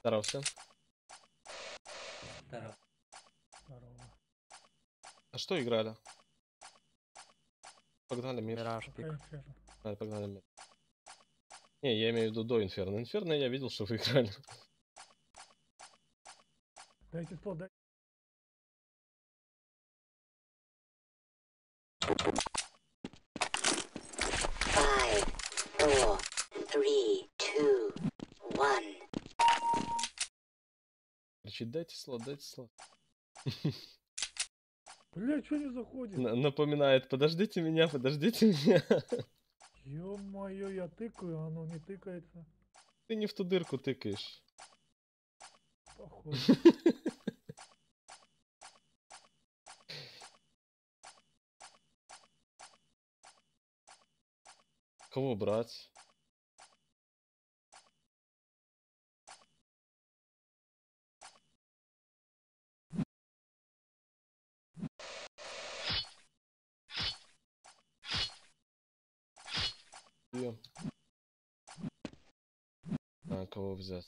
Здорово всем. Здорово. А что играли? Погнали мир. Мираж, пик. Погнали мир. Не, я имею в виду до Инферно. Инферно я видел, что вы играли. Дайте спот, дай. Five, four, three, two, one. Кричит, дайте слот, дайте слот. Бля, что не заходит? Напоминает, подождите меня, подождите меня. Ё-моё, я тыкаю, оно не тыкается. Ты не в ту дырку тыкаешь. Походу. Кого брать? А, кого взять?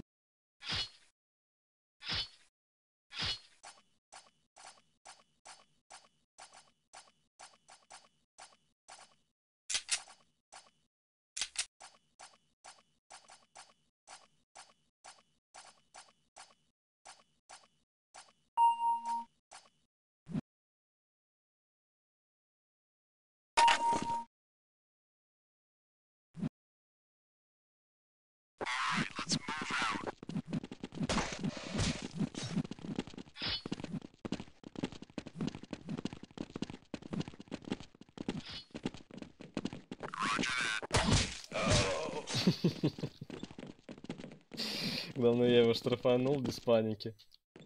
Главное, я его штрафанул без паники.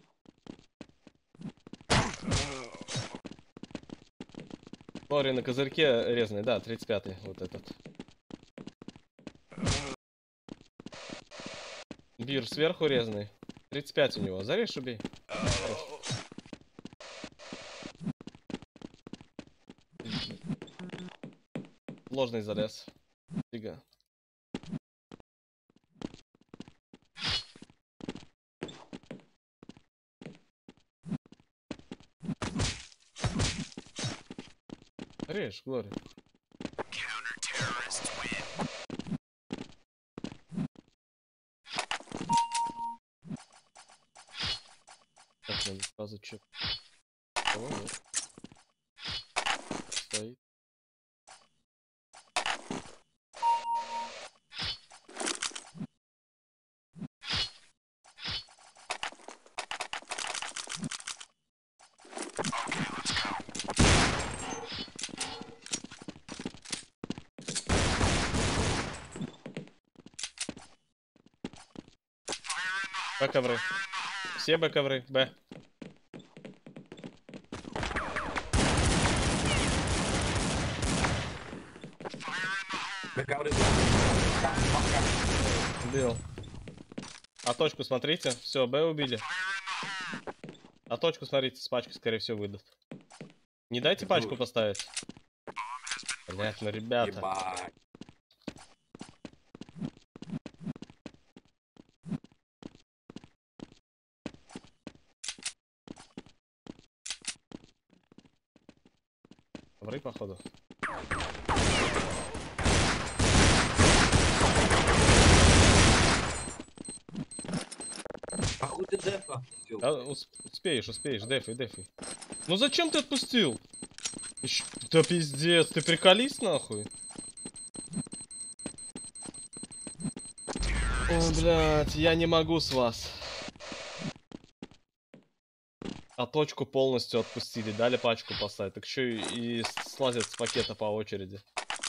Лори на козырьке резный, да, 35-й, вот этот. Бир сверху резный. 35 у него. Зарежь, убей. Хорош. Ложный залез. Фига. Режь, Глори. Так, надо сразу чек. Вот. Стоит. Б-ковры. Все Б-ковры. Б. Убил. А точку смотрите. Все, Б убили. А точку смотрите, с пачкой, скорее всего, выйдут. Не дайте пачку поставить. Блять, ну ребята. Ебать. Ковры, походу. Ахуй ты дефа. Да, успеешь, дефай, дефай. Ну зачем ты отпустил? Да пиздец, ты приколись нахуй. О, блядь, я не могу с вас. А точку полностью отпустили, дали пачку поставить. Так еще и слазят с пакета по очереди.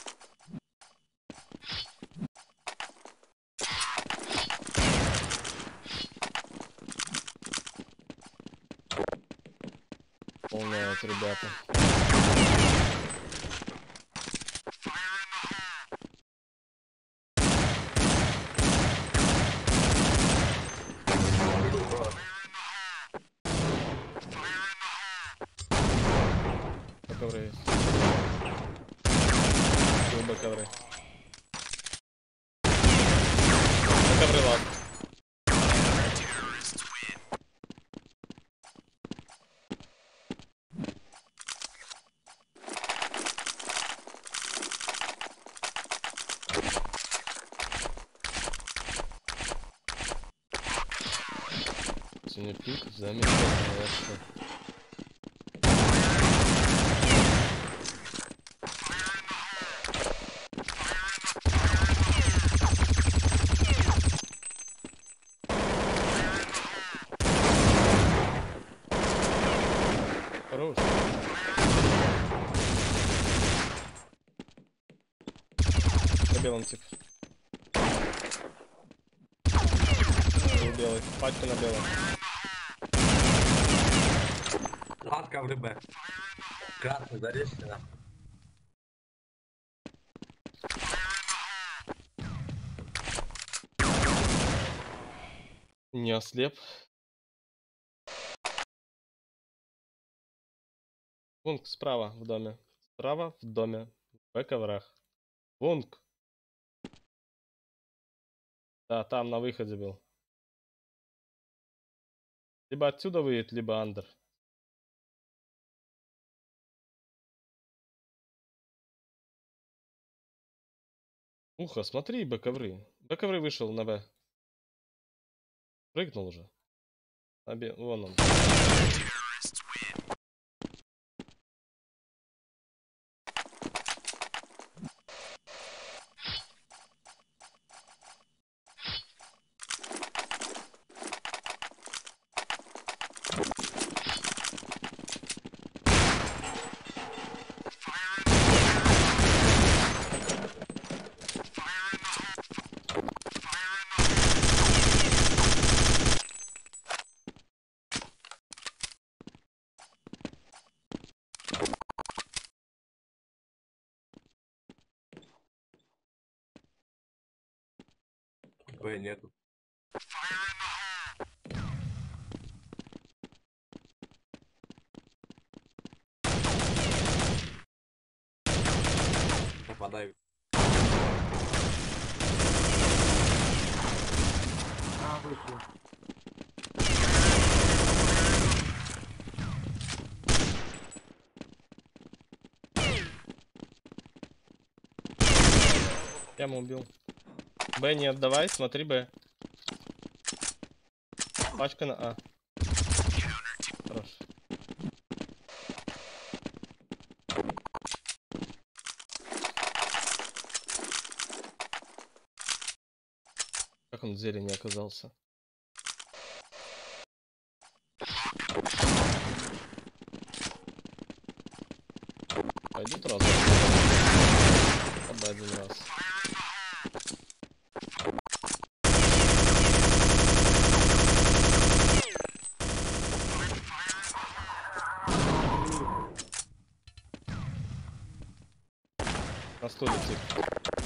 Полная, вот, ребята. Ковры есть. Ковры. Ковры, ладно. Сегодня пик замечательный вообще. Хорош. На белом тип. Белый. Пачка на белом. Латка в рыбе. Красный, зарежьте нахуй. Не ослеп. Вунг справа в доме. Справа в доме. В коврах. Вунг. Да, там на выходе был. Либо отсюда выйдет, либо андер. Ухо, смотри, Б-ковры. Б-ковры вышел на Б. Прыгнул уже. Вон он. Б нету. Попадаю. А, вышло. Я ему убил. Б не отдавай, смотри Б. Пачка на А. Хорош. Как он в зелени оказался? Пойдут раз. Отдай один раз. На стуле тип.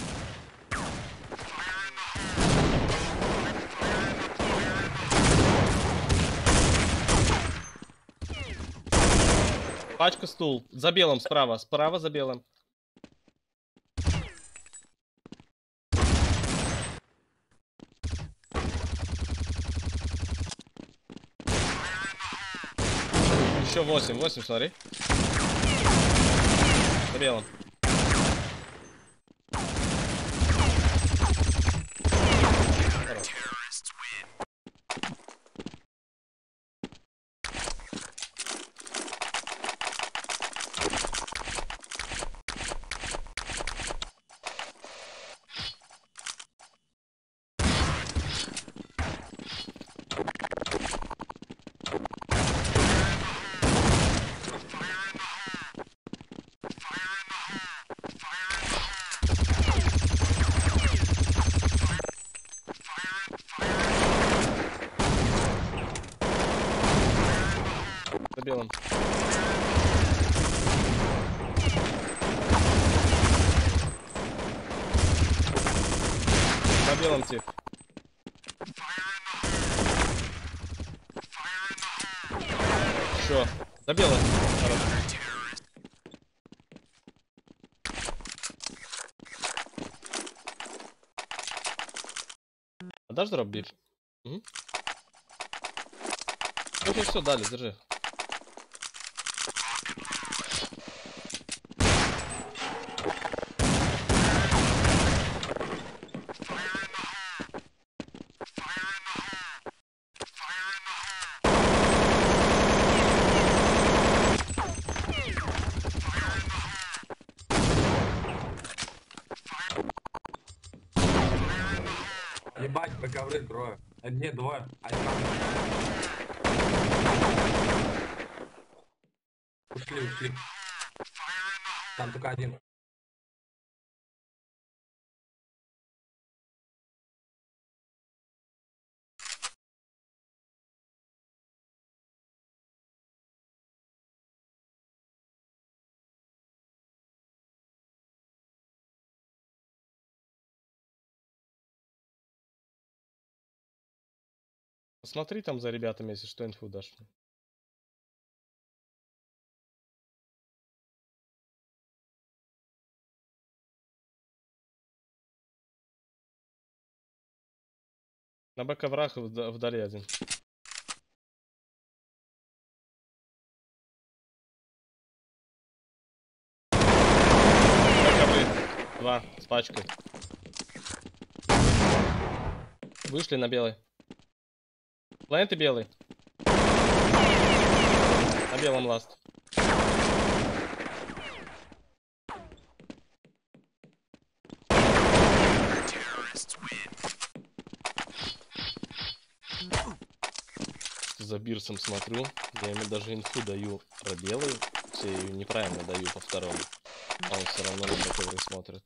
Пачка стул. За белым справа. Справа за белым. Еще 8. 8, смотри. За белым. За белым. За белым тип. Все. За белым. Хорошо. Отдашь дроп, биф? Угу. Ну все, дали, держи. Ебать, вы ковры трое. Не, двое. Один. Ушли. Там только один. Посмотри там за ребятами, если что, инфу дашь. На Б-коврах вдали один. Б-ковры. Два с пачкой. Вышли на белый. Планеты белый. На белом ласт. За бирсом смотрю, я ему даже инфу даю про белый, все ее неправильно даю по второму, а он все равно на который смотрит.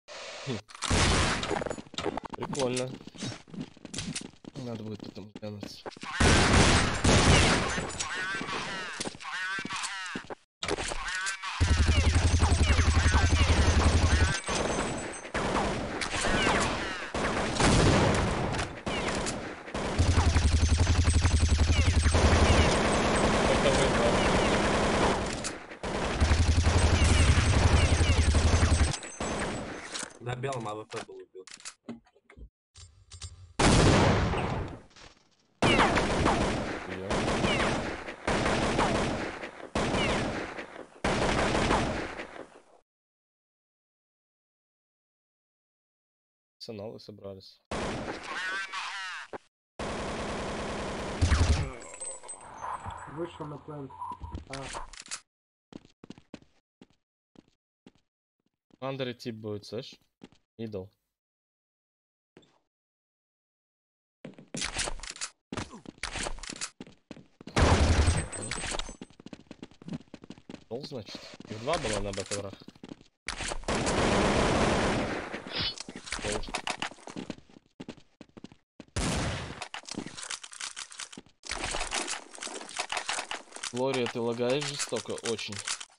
Прикольно. Надо будет потом глянуть. На белом АВП был убил. Арсеналы собрались. Вышел на план. Андер тип будет, слышь? Идол. Пол, значит. Их два было на б-коврах. Глория, ты лагаешь жестоко, очень.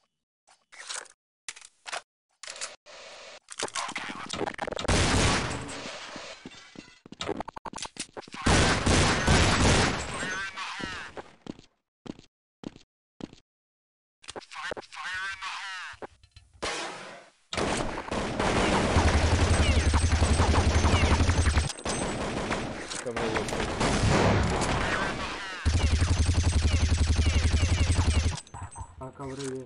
А ковры есть.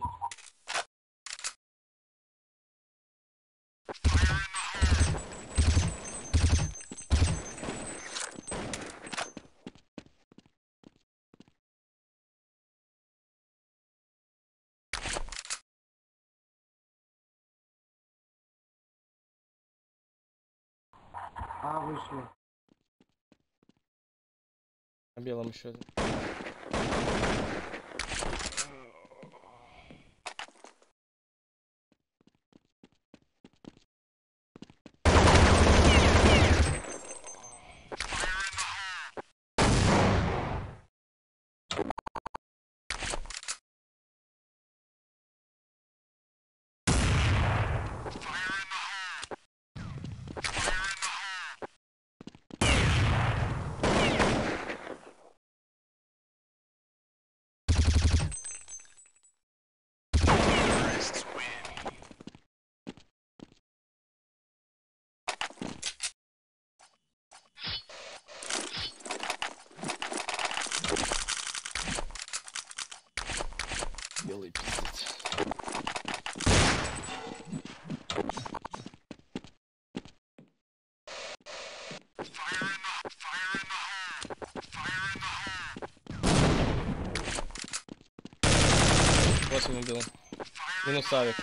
Вышли. На белом еще один. Белый пиздец. Восемь убил. Минус авик.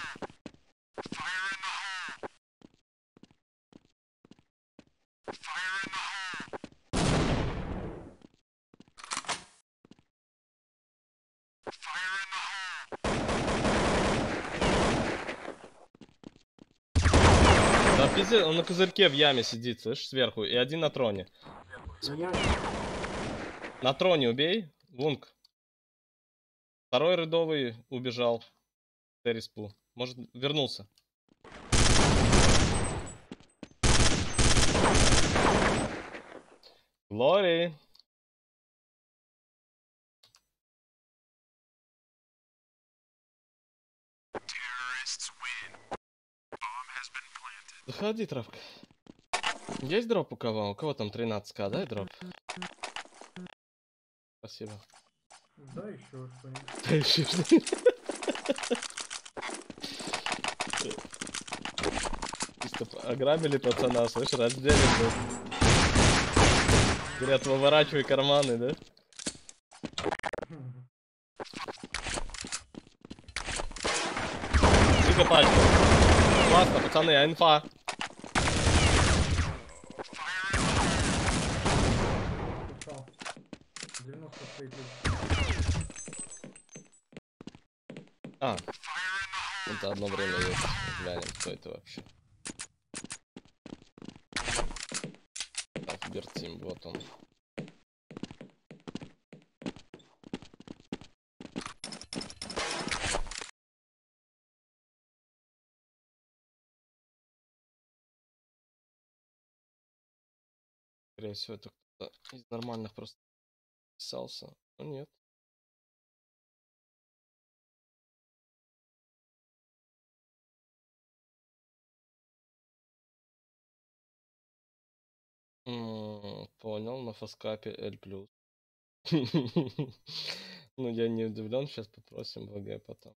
пиздец, он на козырьке в яме сидит, слышишь, сверху. И один на троне. Ну я... На троне убей. Лунг. Второй рядовый убежал. Териспу. Может, вернулся. Лори. Заходи, травка. Есть дроп у кого? У кого там 13к, дай дроп. Спасибо. Да, еще что-нибудь. Да еще что-нибудь. Чисто ограбили пацана, слышь, раздели тут. Говорят, выворачивай карманы, да? Тихо, пачка. Классно, пацаны, инфа. Упал. 90 стоит. А. Это одно время есть. Глянем, кто это вообще. Так, Бертим, вот он. Скорее всего, это кто-то из нормальных просто писался. Но нет. Понял, на фаскапе L+. Ну, я не удивлен, сейчас попросим ВГ потом.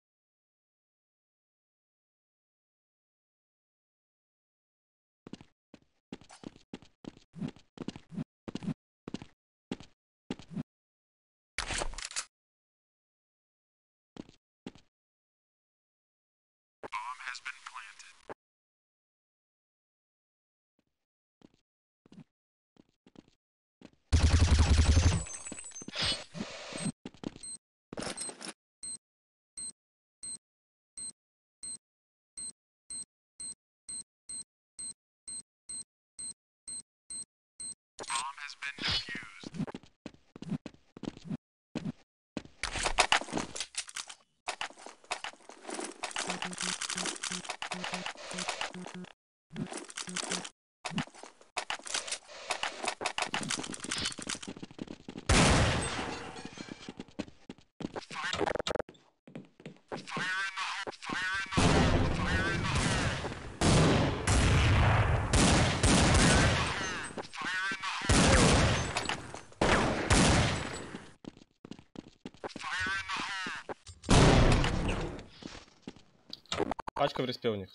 Пачка в респе у них.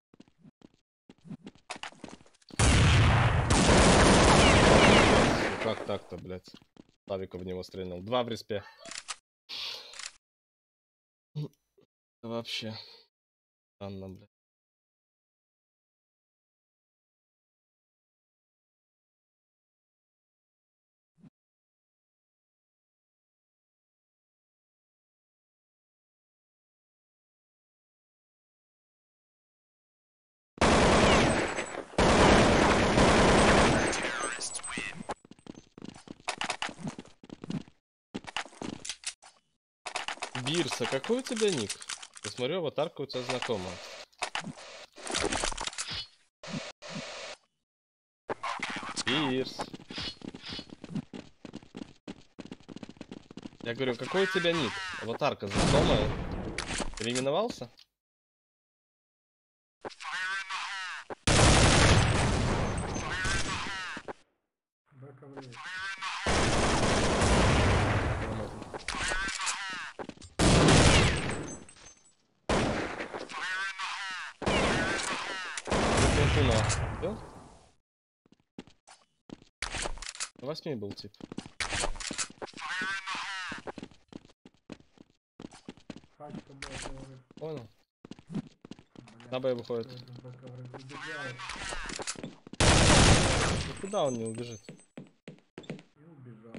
Ну как так-то, блядь? Славика в него стрельнул. 2 в респе. Вообще. Странно, блядь. Бирс, а какой у тебя ник? Я смотрю, аватарка у тебя знакомая. Бирс. Я говорю, какой у тебя ник? Аватарка знакомая. Переименовался? Бэковый. Да? 8 был тип. Хачка, бэковый. Понял. На Б выходит. Бэковый убегает. Ну куда он не убежит? И убежал.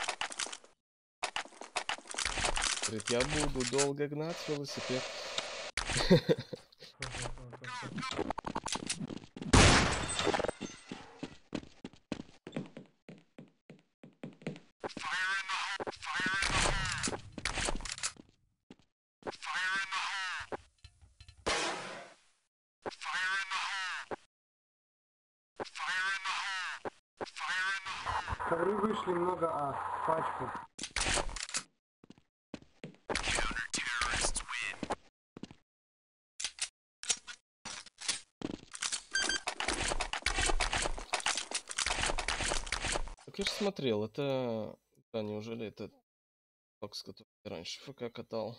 Говорит, я буду долго гнать велосипед. Ковры вышли много пачку. Так я же смотрел, это... Да, неужели это Фокс, который я раньше ФК катал?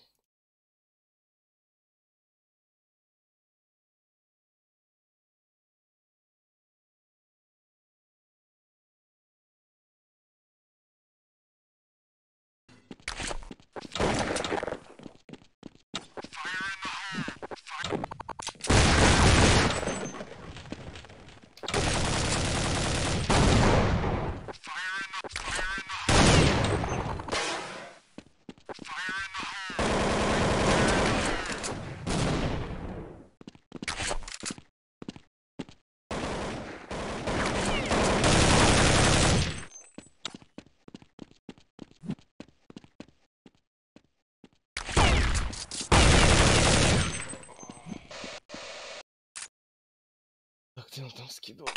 Так, где он там скидывал?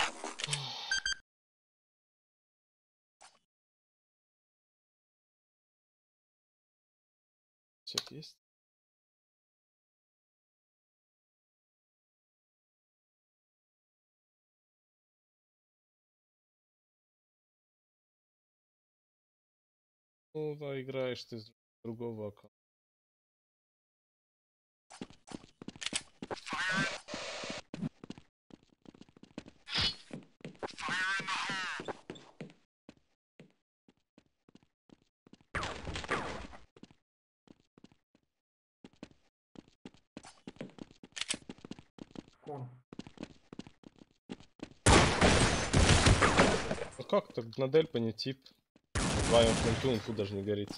Чек есть? Ну, да, играешь ты с другого аккаунта. Кон. Ну как так? На Дельпа не тип. Вдвоем фронту инфу даже не горит.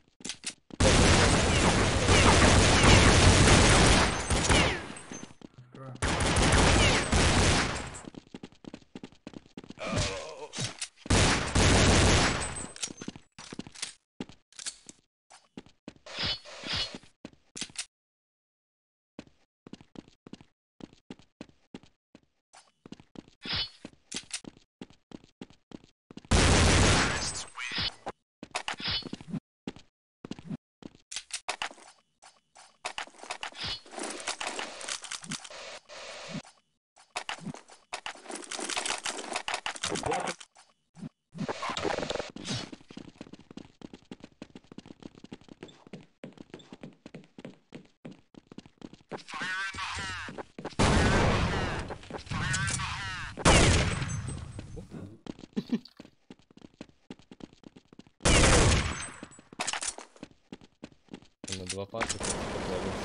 Открою. На два патрика подвалился.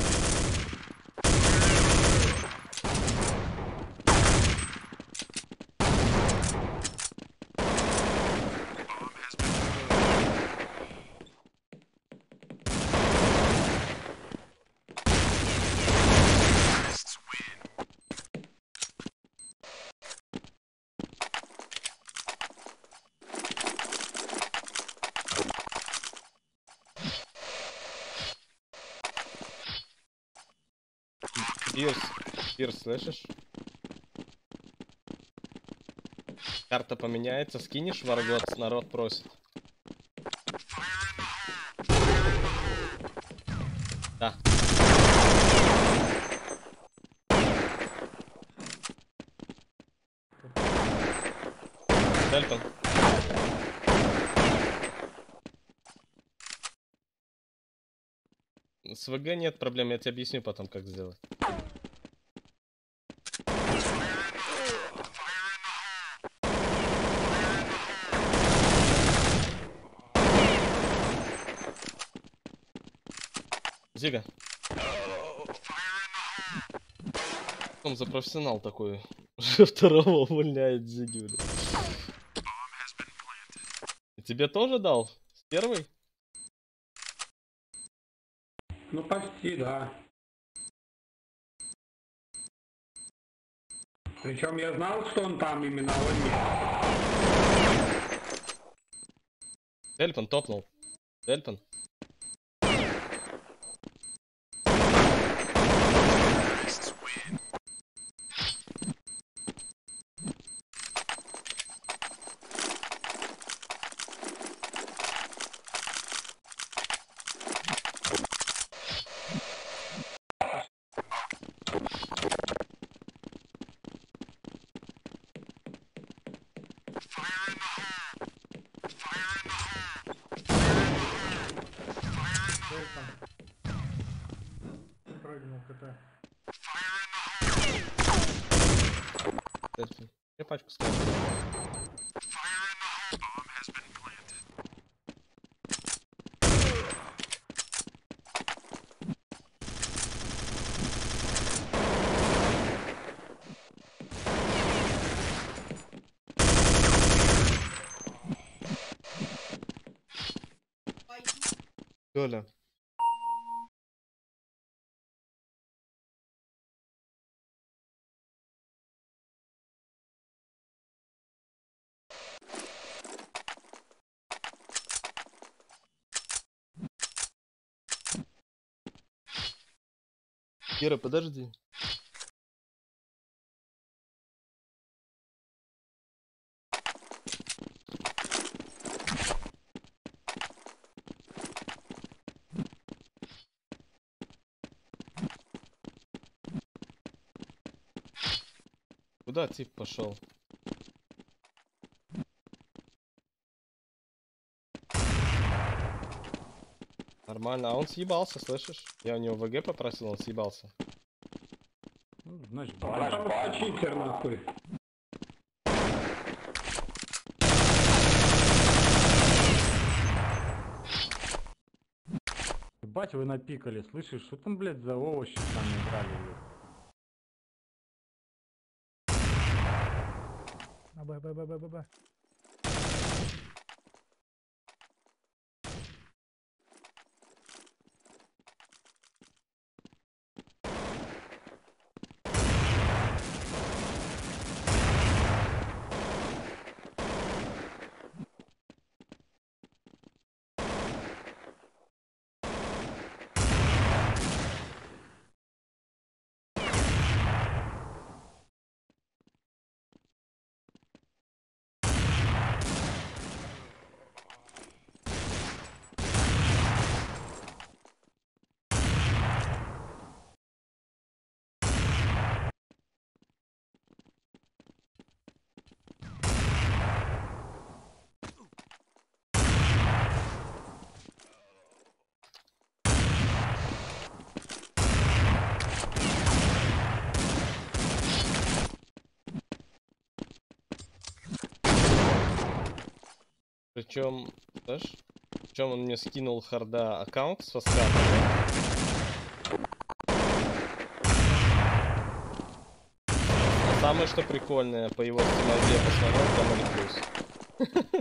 Пирс, слышишь? Карта поменяется, скинешь в Аргот, народ просит. Да. Дельтон. С ВГ нет проблем, я тебе объясню потом, как сделать. Зига. Он за профессионал такой. Уже второго увольняет Зиги, бля. Тебе тоже дал? С первой? Ну почти, да. Причем я знал, что он там именно, а он нет. Дельпан топнул. Дельпан. Прыгнул КТ. Дельпан. Я пачку ставлю. Коля. Кира, подожди. Куда тип пошел? Нормально, а он съебался, слышишь? Я у него ВГ попросил, он съебался. Ну, значит, Потому что читер, нахуй. ебать вы напикали, слышишь? Что там, блядь, за овощи там играли, блядь? А, Б. Причем, знаешь, причем он мне скинул харда аккаунт со скатом. А самое что прикольное, по его стимазе я посмотрел, там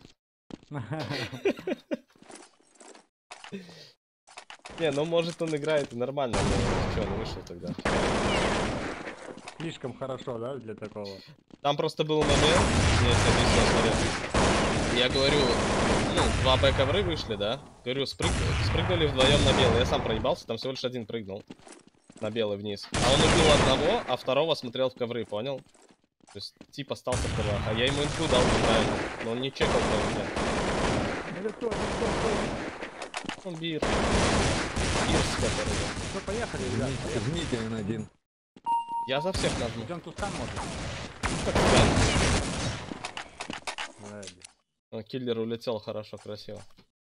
или плюс. Не, ну может он играет и нормально, но что, он вышел тогда. Слишком хорошо, да, для такого? Там просто был момент, мне это объяснил, смотри. Я говорю, ну, 2 Б-ковры вышли, да? Говорю, спрыгнули вдвоем на белый. Я сам проебался, там всего лишь один прыгнул на белый вниз. А он убил одного, а второго смотрел в ковры, понял? То есть тип остался в коврах, а я ему инфу дал неправильно, но он не чекал КМТ. Это кто? Он бир. Бирс, который. Все, поехали, ребят. Жмите N1. Я за всех нажму. Идем тускан, может? Как скан. Блядь. О, киллер улетел хорошо, красиво.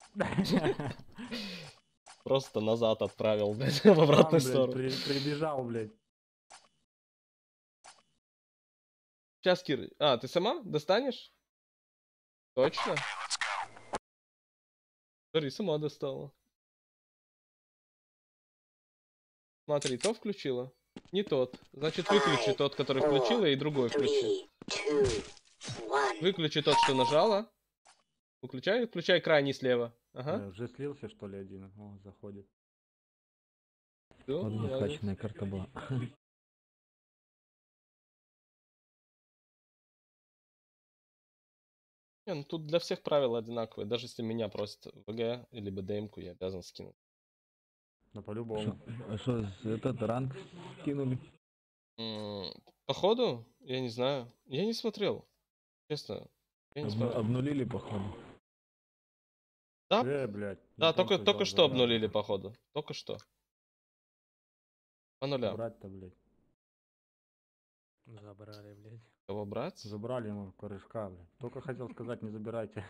Просто назад отправил, блядь, в обратную Сам, сторону. блядь, прибежал, блядь. Сейчас, Кир. А, ты сама достанешь? Точно? Смотри, сама достала. Смотри, то включила. Не тот. Значит, выключи тот, который включила, и другой включи. 3, 2, 1. Выключи тот, что нажала. Включай крайний слева. Ага. Уже слился, что ли, один? О, заходит. Всё, Ладно, ладно. скачанная карта была. Не, ну тут для всех правила одинаковые. Даже если меня просят ВГ или БДМ-ку, я обязан скинуть. Да по-любому. А что, этот ранг кинули? Походу, я не знаю. Я не смотрел. Честно. Я не смотрел. Обнулили, походу. Да? Блядь. Да, японцы только что забрали. обнулили, походу. Только что. По нулям. Брать-то, блядь. Забрали, блядь. Кого брать? Забрали ему корешка, блядь. Только хотел сказать, не забирайте.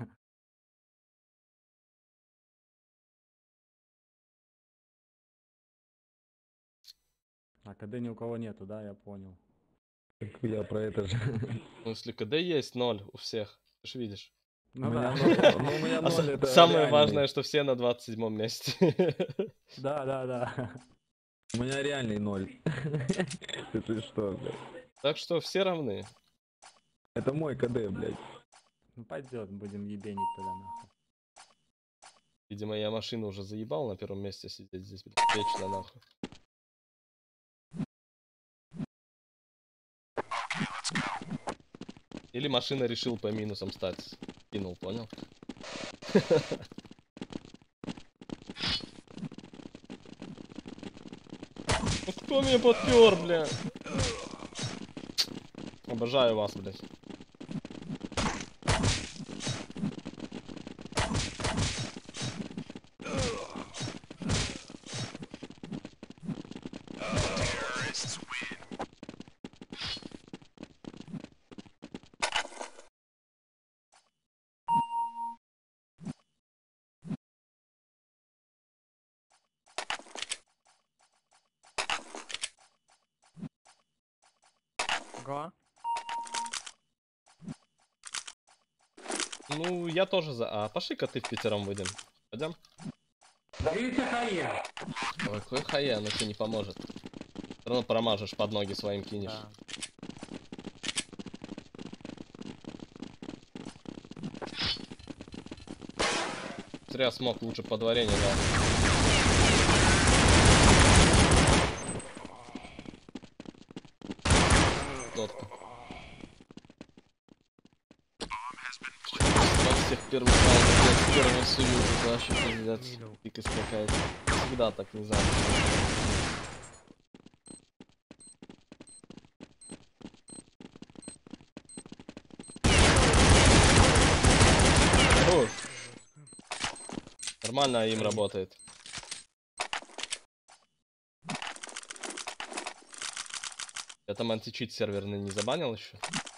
А КД ни у кого нету, да, я понял. Так я про это же. Ну, если КД есть 0 у всех. Ты ж видишь. Ну У меня да. ноль, ну, у меня А ноль, это самое реальный. важное, что все на 27 месте. Да. У меня реальный 0. Ты что, блядь? Так что все равны. Это мой КД, блядь. Ну пойдет, будем ебенить тогда нахуй. Видимо, я машину уже заебал на первом месте сидеть здесь, блядь, вечно нахуй. Или машина решил по минусам стать. Кинул, понял? Ну кто меня подпер, бля? Обожаю вас, блядь. Го. Ну, я тоже за А. Пошли-ка ты в пятером выйдем. Пойдем? Видите, хае? Ой, какой хая, но тебе не поможет. Все равно промажешь, под ноги своим кинешь. Да. Зря смог, лучше по дворе не дал. Дотка. Всех первых раундов, первого сую, это вообще пиздец. Дикость какая-то. Всегда так, не знаю. Хорош. Нормально им работает. Я там античит серверный не забанил еще?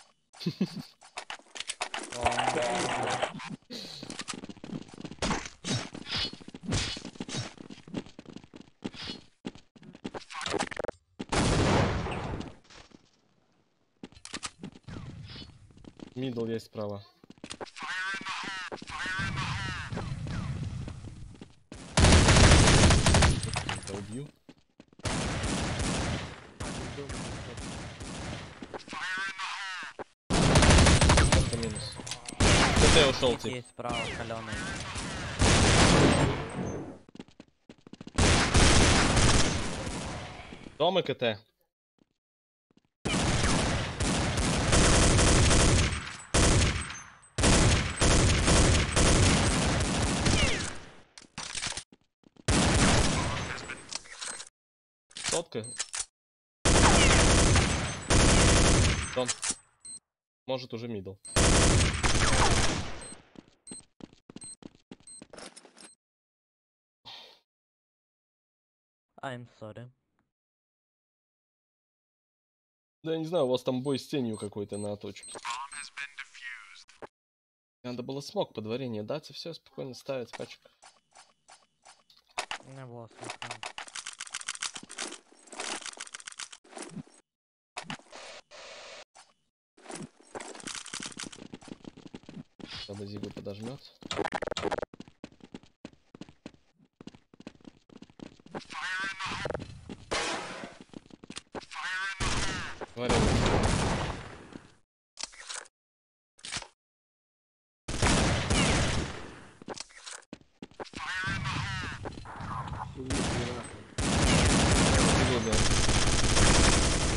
Мидл есть справа. Я убью. Это минус. КТ ушел, тип. Есть справа, каленый. Дом и КТ. Сотка. Дом. Может уже мидл. I'm sorry. Да я не знаю, у вас там бой с тенью какой-то на точке. Надо было смог по дворе не дать и все, спокойно ставить пачек. Не было слышно. Когда Зигу подожмет. Говорю.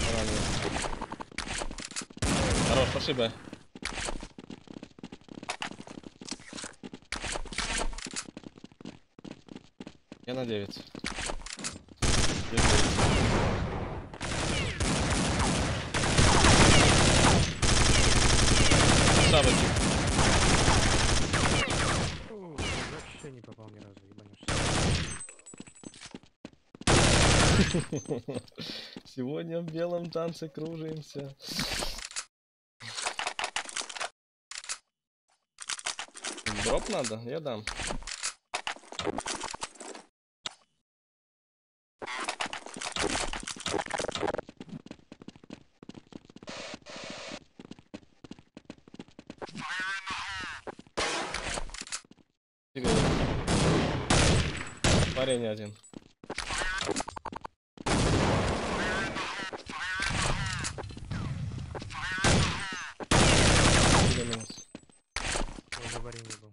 Хорош, пошли бы. на 9. Сабочек. Вообще не попал ни разу, ебанешься. Сегодня в белом танце кружимся. Дроп надо? Я дам. Парень один. Минус. Уже варенье был.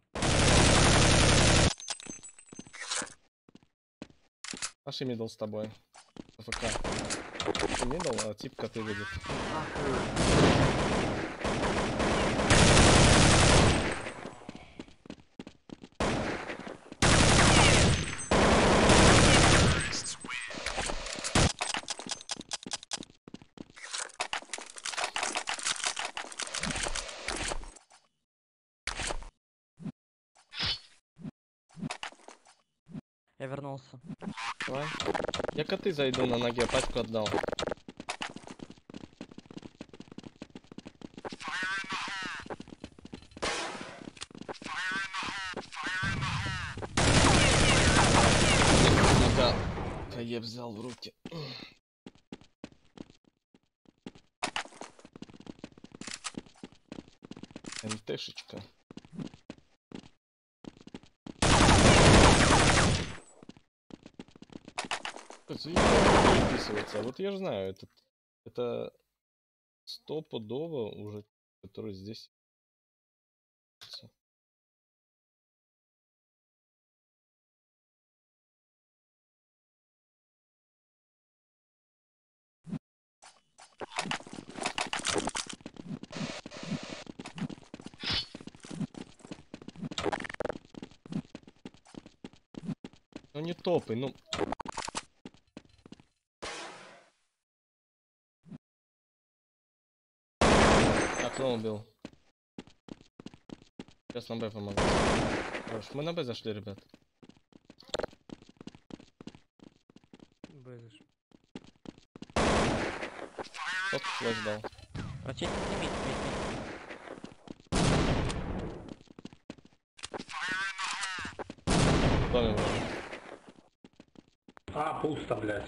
Паши мидл с тобой. АФК. Ты мидл, а типка ты выйдет. Я вернулся. Давай. Я коты зайду на ноге, пачку отдал. Нога. Я взял в руки. МТшечка. Переписывается. Вот я же знаю, это стопудово уже, который здесь. Ну не топы, ну. Окно убил. Сейчас на Б помогу. Хорош, мы на Б зашли, ребят. Бэзыш. Тот флеш дал. Врачей не мид. В доме вроде. А, пусто, блядь.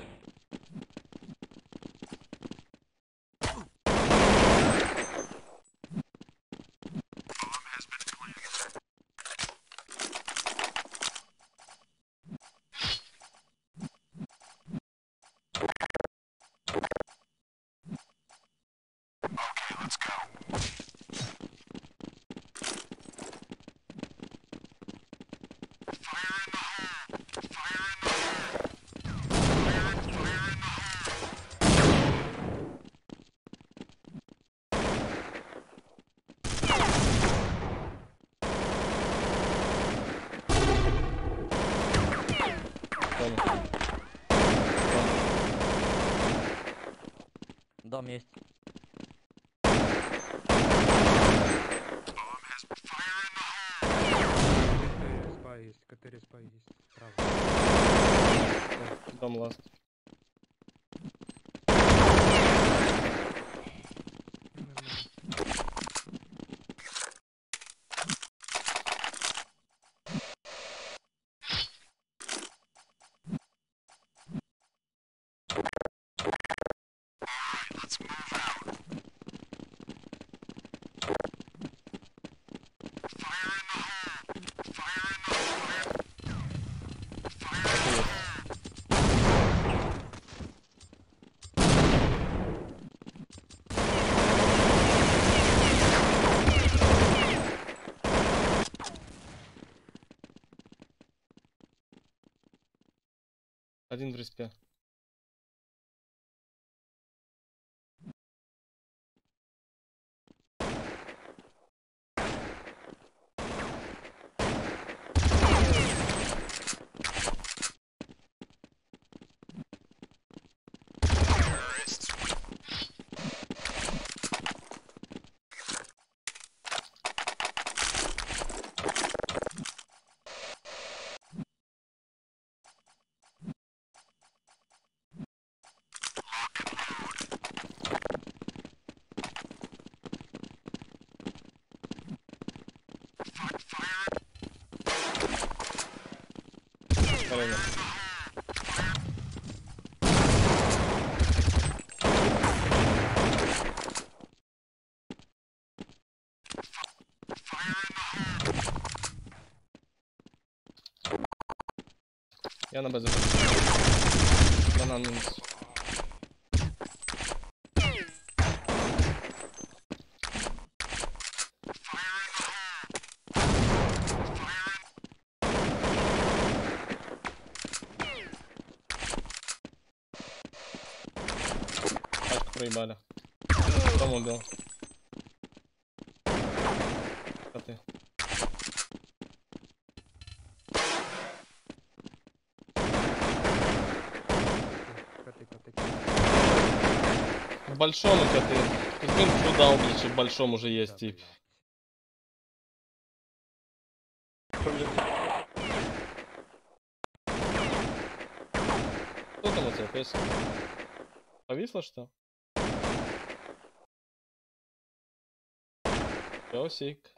Доме. Дом есть. Респа есть, КТ респа есть. Справа. Дом ласт. Один в респе. Правильно. Я на базе. Банан минус. Пачку проебали. Там убил. А ты? Коты. В большом коты. Ты блин дал, блядь, что в большом уже есть тип. Кто там у тебя, песик? Повисло что? Песик.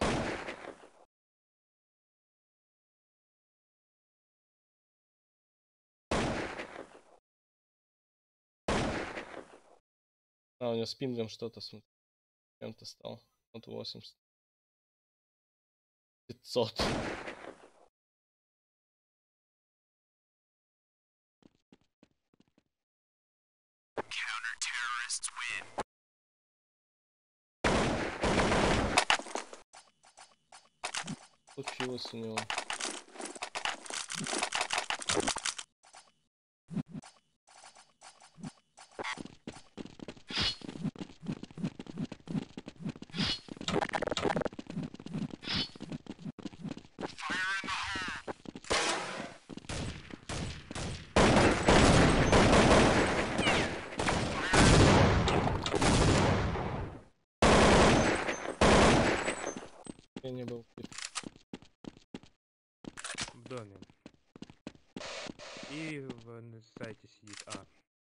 А, у него с пингом что-то с кем-то стал. Вот 80. 500. Случилось у него. Я не был. В доме. И на сайте сидит. А.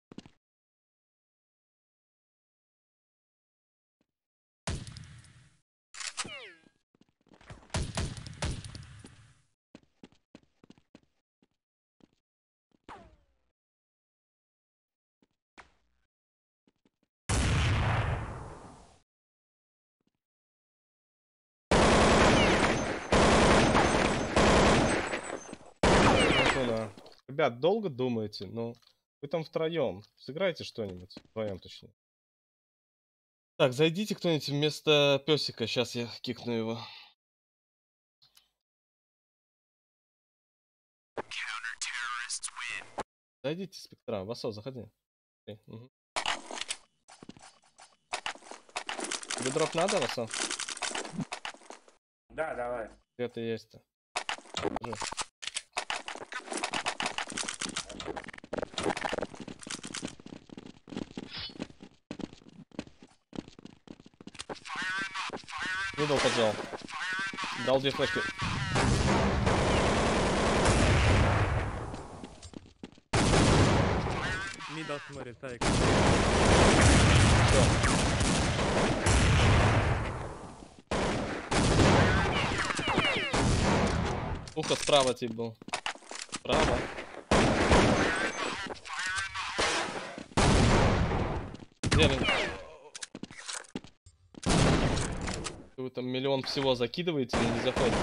Да. Ребят, долго думаете? Ну, вы там втроем. Сыграйте что-нибудь. Вдвоем точнее. Так, зайдите кто-нибудь вместо песика. Сейчас я кикну его. Зайдите, спектра. Васо, заходи. Окей, угу. Тебе дроп надо, Васо? Да, давай. Где ты есть-то? Держи. Мидл поджал. Дал 2 флешки. Мидл смотрит, так. Ухо справа тип был. Справа. Где вы? Вы там миллион всего закидываете, но не заходите.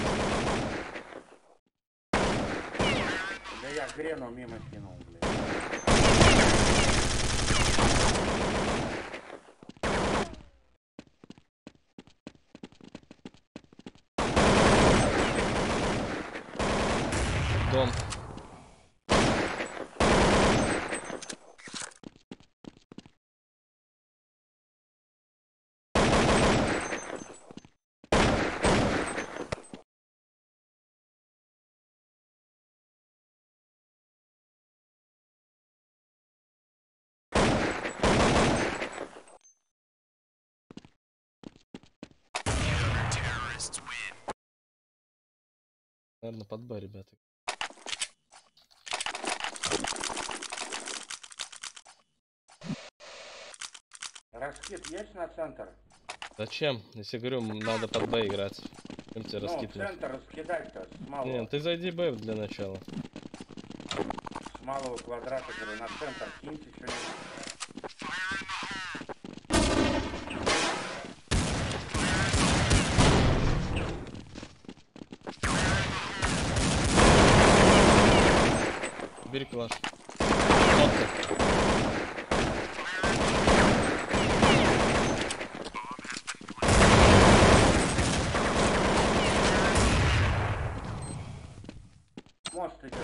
Да я хрену мимо кинул, блядь. Дом. Наверное, под Б, ребята. Раскид есть на центр? Зачем? Если говорю, надо под Б играть. Чем тебя Ну, раскидывать? центр раскидать-то с малого, Не, ты зайди Б для начала. с малого квадрата, говорю, на центр киньте что-нибудь. Бери калаш. Сотка. Мост идет.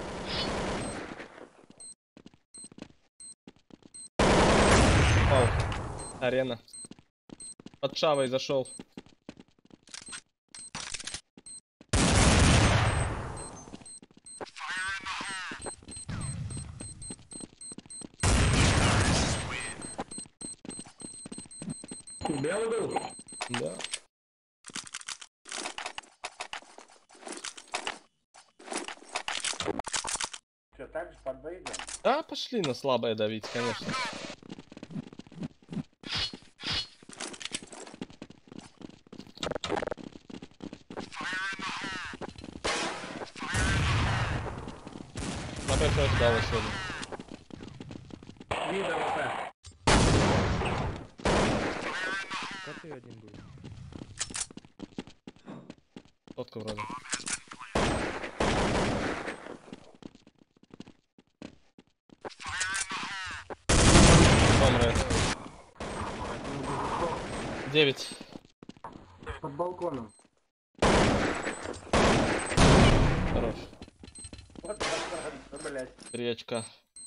Пау. Арена. Под шавой зашел. Белый был? Да. Что, так же под Б идем? Да, пошли на слабое давить, конечно. На Б флеш дал еще один. Вида ВП. Как ты один был? Сотка вроде. Помрет. 9. Под балконом. Хорош. Вот так, блядь. 3 очка.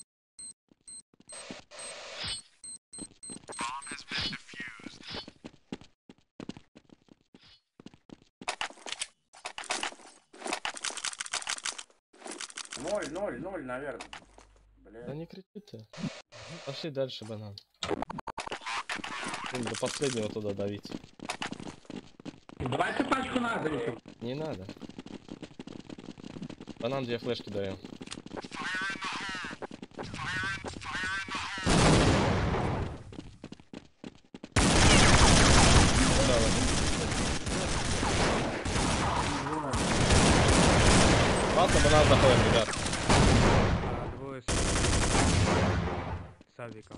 Ноль, наверное. Да Блядь. не кричи ты. Пошли дальше, банан. Будем до последнего туда давить. Давайте пачку надо. Не надо. Банан 2 флешки даю. Давай. Ладно, банан заходим, ребят. А, двое с авиком.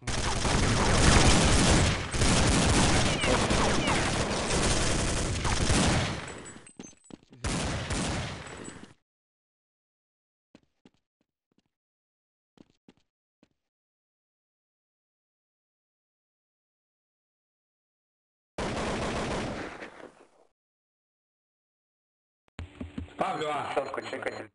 Ставлю А. Сотку чекайте.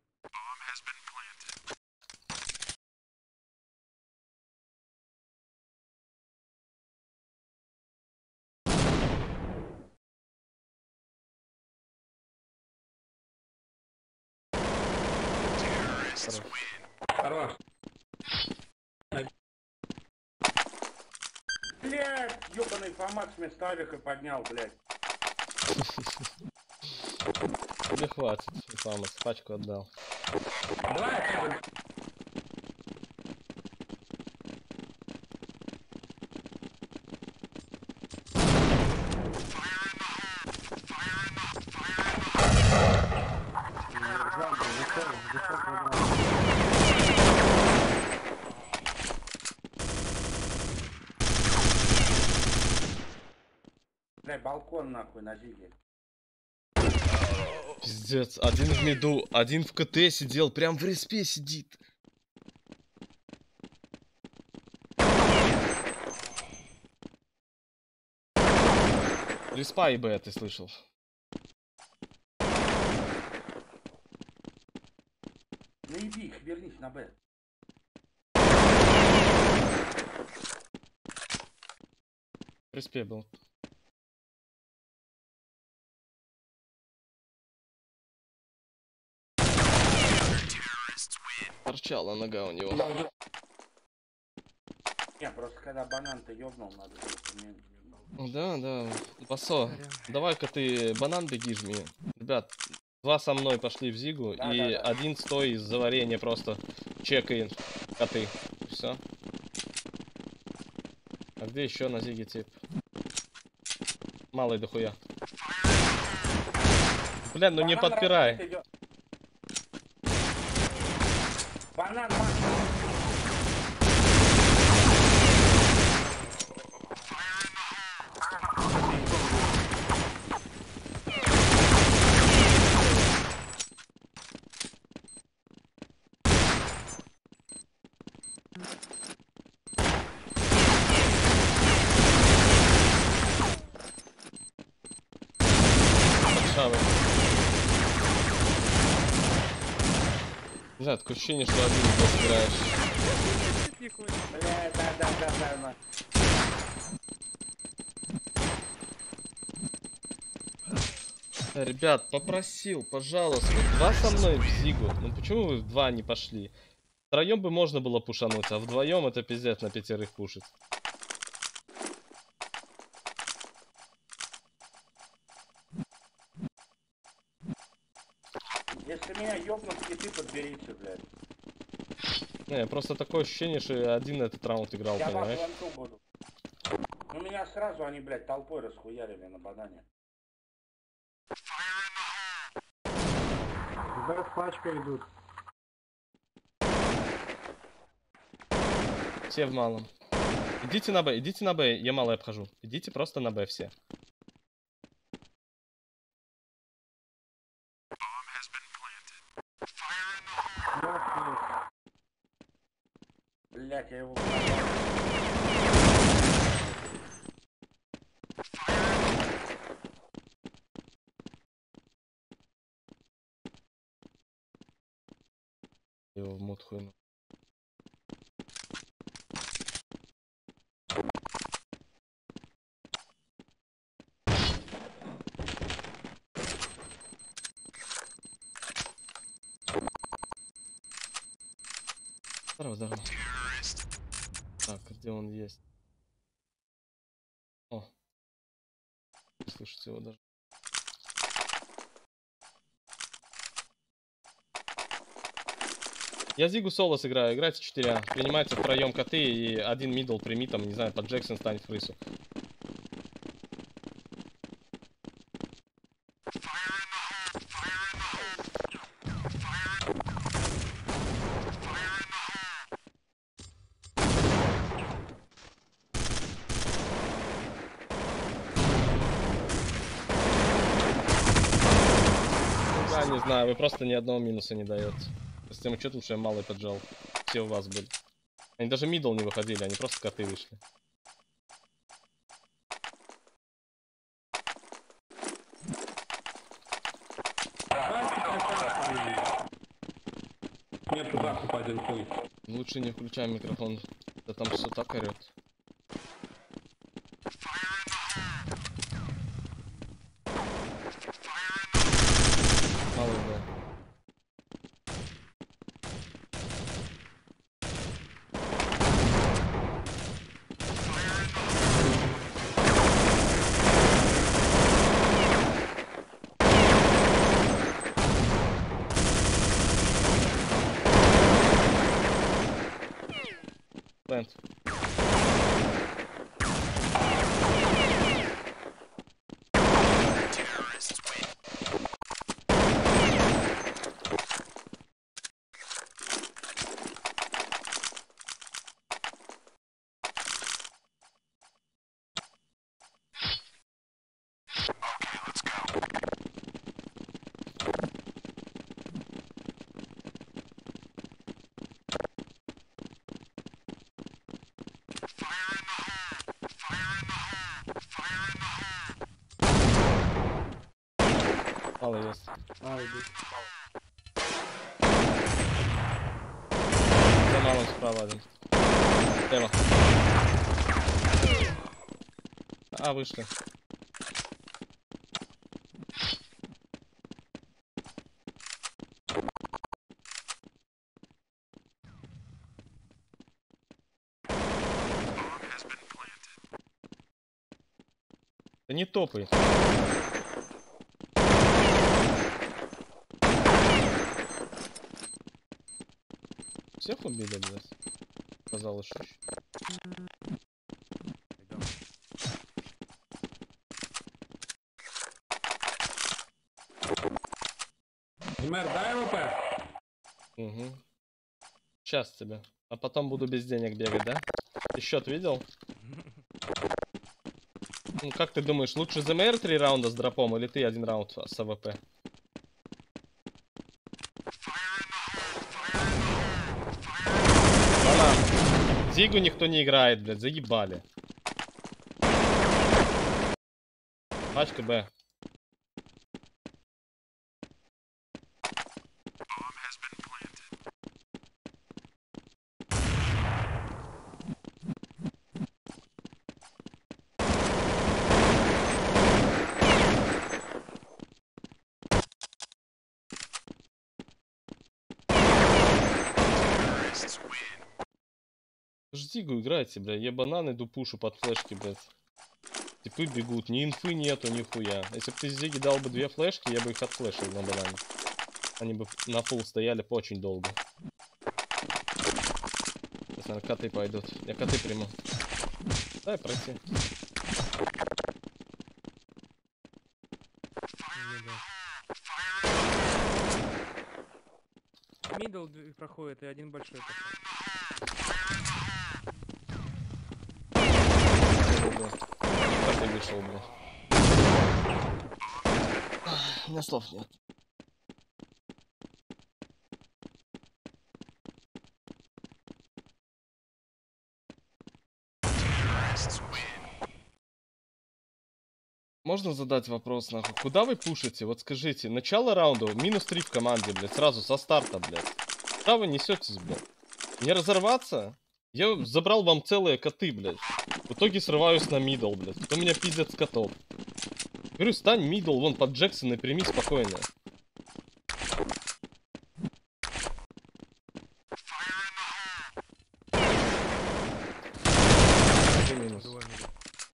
Хорош. Блядь, ёбаный формат с места авика поднял, блядь. Тебе хватит, Фамас, пачку отдал. Давай хотя бы. Блядь, балкон нахуй на зиге. Пиздец, один в миду, один в КТ сидел, прям в респе сидит. Респа и Б, ты слышал? Наеби их, вернись на Б. В респе был. Торчала нога у него. Не, просто когда банан-то ёбнул, надо было поменять. Да, да. Басо, давай-ка ты банан беги жми. Ребят, 2 со мной пошли в Зигу, Да, и да, да. 1 стой из заварения просто чекает коты. Все. А где еще на Зиге тип? Малый дохуя. Бля, ну не Банан подпирай. растет, идёт. Банан, Макс. Шавы. Не знаю, такое ощущение, что один босс играешь. Бля, да. Ребят, попросил, пожалуйста, два со мной в Зигу. Ну почему вы в два не пошли? Втроем бы можно было пушануть, а вдвоем это пиздец на 5 пушить. Если меня ёбнут, ты подберите, блядь. Не, просто такое ощущение, что я один этот раунд играл, Я вас понимаешь? ланцу буду. Ну меня сразу они, блядь, толпой расхуярили на банане. Туда с пачкой идут. Все в малом. Идите на Б, я мало обхожу. Идите просто на Б все. Блядь, я его... Его в мут хуйну. Здорово. Так, где он есть? О. Не слышите его даже. Я Зигу соло сыграю, играйте 4А. Принимайте втроем коты и один мидл прими, там, не знаю, под Джексон станет фрису. Я не знаю, вы просто ни одного минуса не даете. С тем учетом, что я малый поджал. Все у вас были. Они даже мидл не выходили, они просто коты вышли. Нет, туда по один хуй. Лучше не включай микрофон. Да там все так орет. Малый был. Плент. Малый есть. За малым справа один. Тема. А, вышли. Да не топай. Всех убили, блядь? Казалось, что еще. Мэр, дай ВП. Угу. Сейчас тебе. А потом буду без денег бегать, да? Ты счет видел? Ну, как ты думаешь, лучше ЗМР 3 раунда с дропом или ты 1 раунд с АВП? Ладно. Зигу никто не играет, блядь, заебали. Пачка Б. Зигу играйте, бля, я банан иду пушу под флешки, блядь. Типы бегут, ни инфы нету, нихуя. Если бы ты Зиги дал бы 2 флешки, я бы их отфлешил на банане. Они бы на фул стояли по очень долго. Сейчас, наверное, коты пойдут. Я коты приму. Дай пройти. Мидл проходит и один большой пошел. Как ты вышел, бля? У меня слов нет. Можно задать вопрос, нахуй? Куда вы пушите? Вот скажите, начало раунда, -3 в команде, блядь, сразу со старта, блядь. Куда вы несетесь, блядь? Не разорваться? Я забрал вам целые коты, блядь. В итоге срываюсь на мидл, блядь. Кто меня пиздят с котов? Говорю, стань мидл, вон под Джексона и прими спокойно. Двое мидл.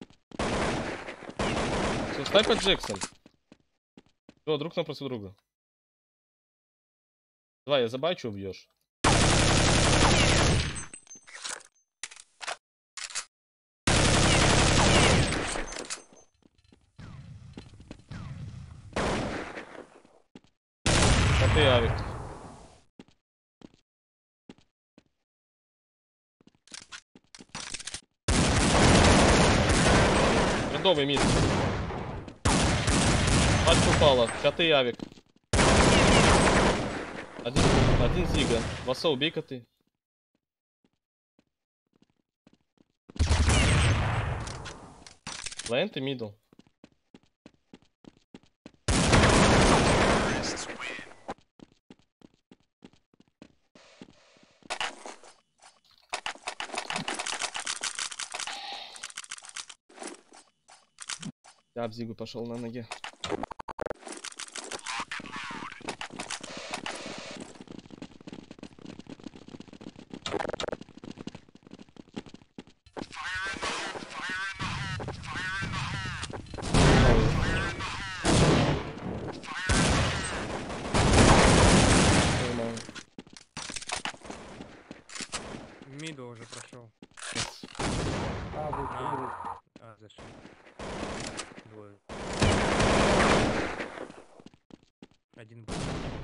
Все, стань под Джексон. Все, друг напротив друга. Давай, я забачу, убьешь. А ты, Авик. Рядовый мид. Пачка упала. Коты и Авик. Один Зига. Васа, убей коты. Лэнд и мидл. Я об Зигу пошел на ноге. Мидл уже прошел. Зашел. Двое. Один был.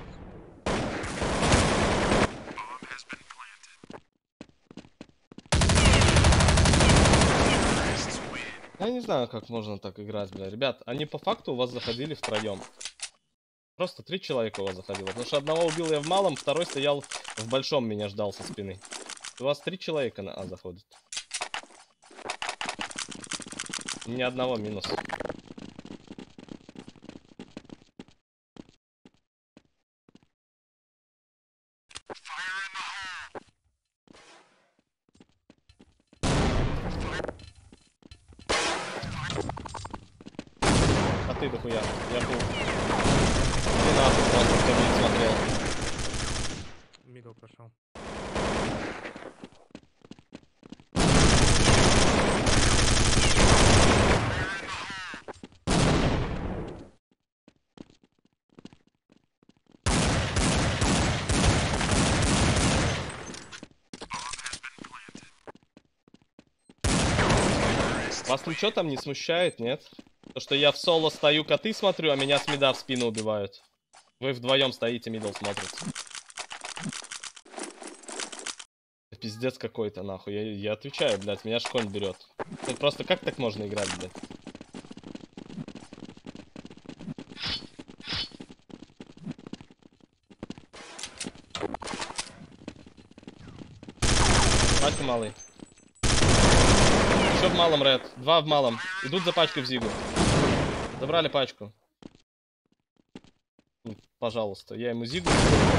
Я не знаю, как можно так играть, бля. Ребят, они по факту у вас заходили втроем. Просто 3 человека у вас заходило. Потому что одного убил я в малом, второй стоял в большом, меня ждал со спины. У вас 3 человека на А заходит. Ни одного минус. А ты дохуя? Я был. Не нахуй, просто кто не смотрел. Мидл прошел. Вас ничего там не смущает, нет? То, что я в соло стою, коты смотрю, а меня с мида в спину убивают. Вы вдвоем стоите, мидл смотрите. Пиздец какой-то, нахуй. Я отвечаю, блядь, меня школь берет. Ну просто как так можно играть, блядь? Пачка малый. Еще в малом, Ред. Два в малом. Идут за пачкой в зигу. Забрали пачку. Ну, пожалуйста, я ему зигу.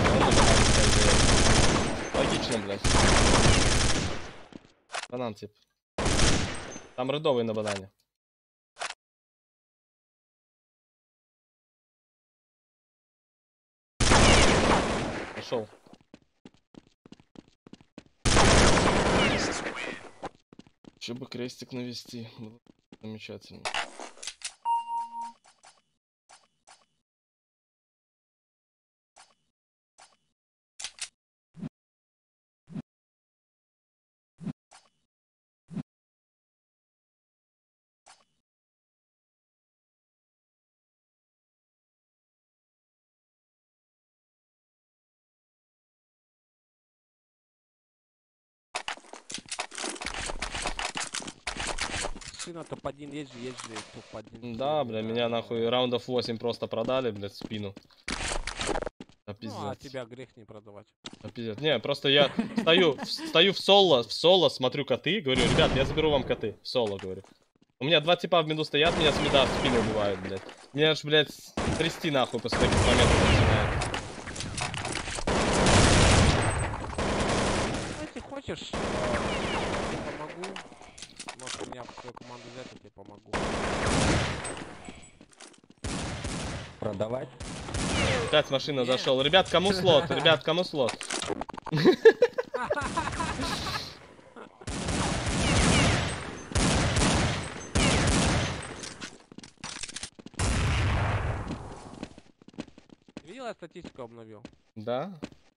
Логично, блядь. Банан, тип. Там редовый на банане. Пошел. Че бы крестик навести. Было бы замечательно. Сына топ-1 есть же топ-1. Да, бля, меня нахуй раундов 8 просто продали, блядь, в спину. А Ну, а пиздец. тебя грех не продавать. А пиздец. Не, просто я стою в соло, смотрю коты, говорю, ребят, я заберу вам коты. В соло, говорю. У меня два типа в миду стоят, меня с мида в спину убивают, блядь. Меня аж, блядь, трясти нахуй после таких моментов начинает. Ну, если хочешь, я тебе помогу. Можешь меня в свою команду взять, я тебе помогу. Продавать? Опять машина Не. зашел. Ребят, кому слот? Ребят, кому слот? Видел, я статистику обновил. Да?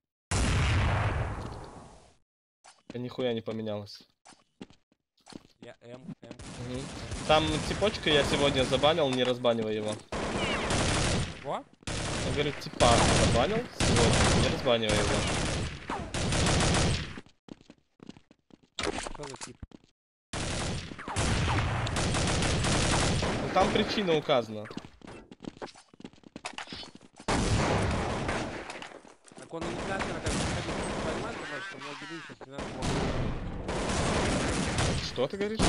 Нихуя не поменялось. Я М. Мгм. Там типочка я сегодня забанил, не разбанивай его. Во? Он говорит, типа, забанил сегодня, не разбанивай его. Что за тип? Ну, там причина указана. Так он и не знает, как проходить. Понимаешь, что многие люди сейчас не знают, Что ты говоришь?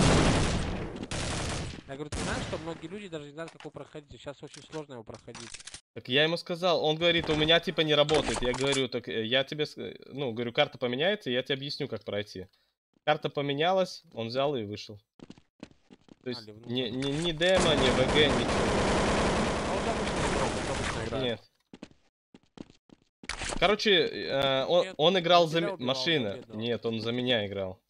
Я говорю, ты знаешь, что многие люди даже не знают, как его проходить. Сейчас очень сложно его проходить. Так я ему сказал, он говорит, у меня типа не работает. Я говорю, так я тебе, ну, говорю, карта поменяется, я тебе объясню, как пройти. Карта поменялась, он взял и вышел. То есть ливнул, ни демо, ни ВГ, ничего. А он обычно играет. Нет. Короче, Нет, он играл он за тебя убивал, машина. за меда. Нет, он за меня играл.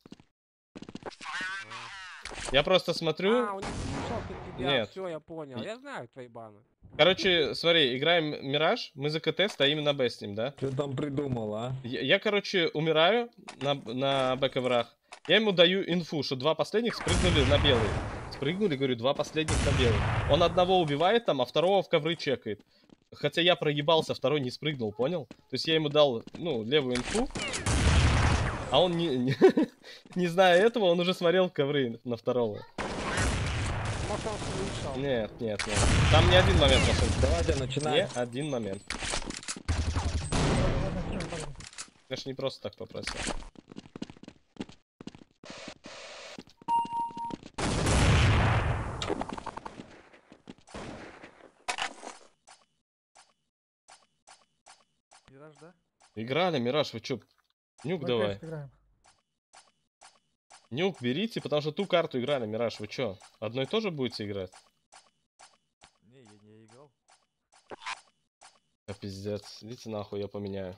Я просто смотрю. А, он не слушался тебя. Нет. Все, я понял. Я знаю твои баны. Короче, смотри, играем Мираж, мы за КТ стоим на Б с ним, да? Что там придумал, а? Я, короче, умираю на Б-коврах. Я ему даю инфу, что два последних спрыгнули на белый. Спрыгнули, говорю, два последних на белый. Он одного убивает там, а второго в ковры чекает. Хотя я проебался, второй не спрыгнул, понял? То есть я ему дал, ну, левую инфу. А он не зная этого, он уже смотрел в ковры на второго. Может, он слышал. Нет. Там не один момент пошел. Давайте начинаем. Не один момент. Конечно, не просто так попросил. Мираж, да? Играли, Мираж, вы чё? Нюк давай. Играем. Нюк берите, потому что ту карту играли, Мираж, вы чё? Одно и то же будете играть? Не, я не играл. А пиздец, идите нахуй, я поменяю.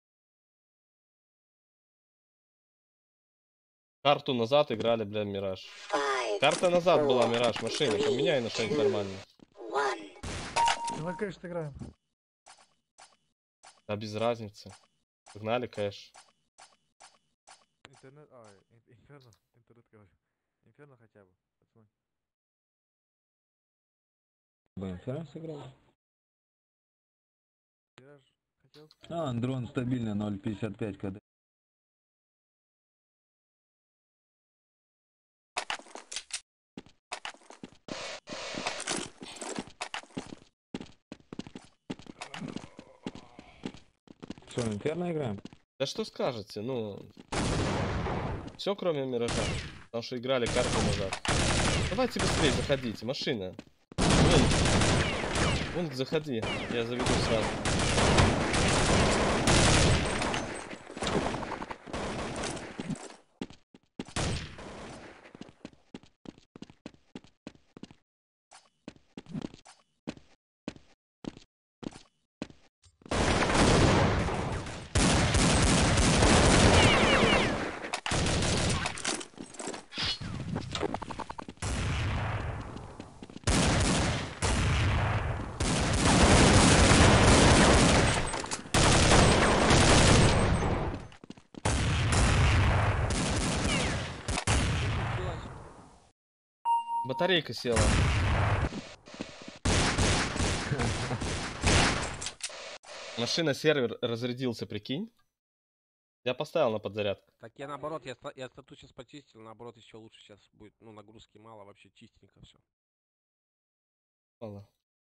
Карту назад играли, бля, Мираж. Five, Карта назад была, Мираж, машина, поменяй на что-нибудь нормальное. one. Давай кэш играем. Да без разницы. Погнали кэш. Интернет, инферно, интернет, короче. Инферно хотя бы, пацаны. Будем вчера сыграли. Я ж хотел. А, дрон стабильно 0.55 КД. Что, инферно играем? Да что скажете, ну... Все кроме Миража. Потому что играли карту назад. Давайте быстрее заходите, машина. Вон, заходи, я заведу сразу. Батарейка села. Машина, сервер разрядился, прикинь. Я поставил на подзарядку. Так я наоборот, я стату сейчас почистил, наоборот еще лучше сейчас будет. Ну, нагрузки мало, вообще чистенько все. Мало.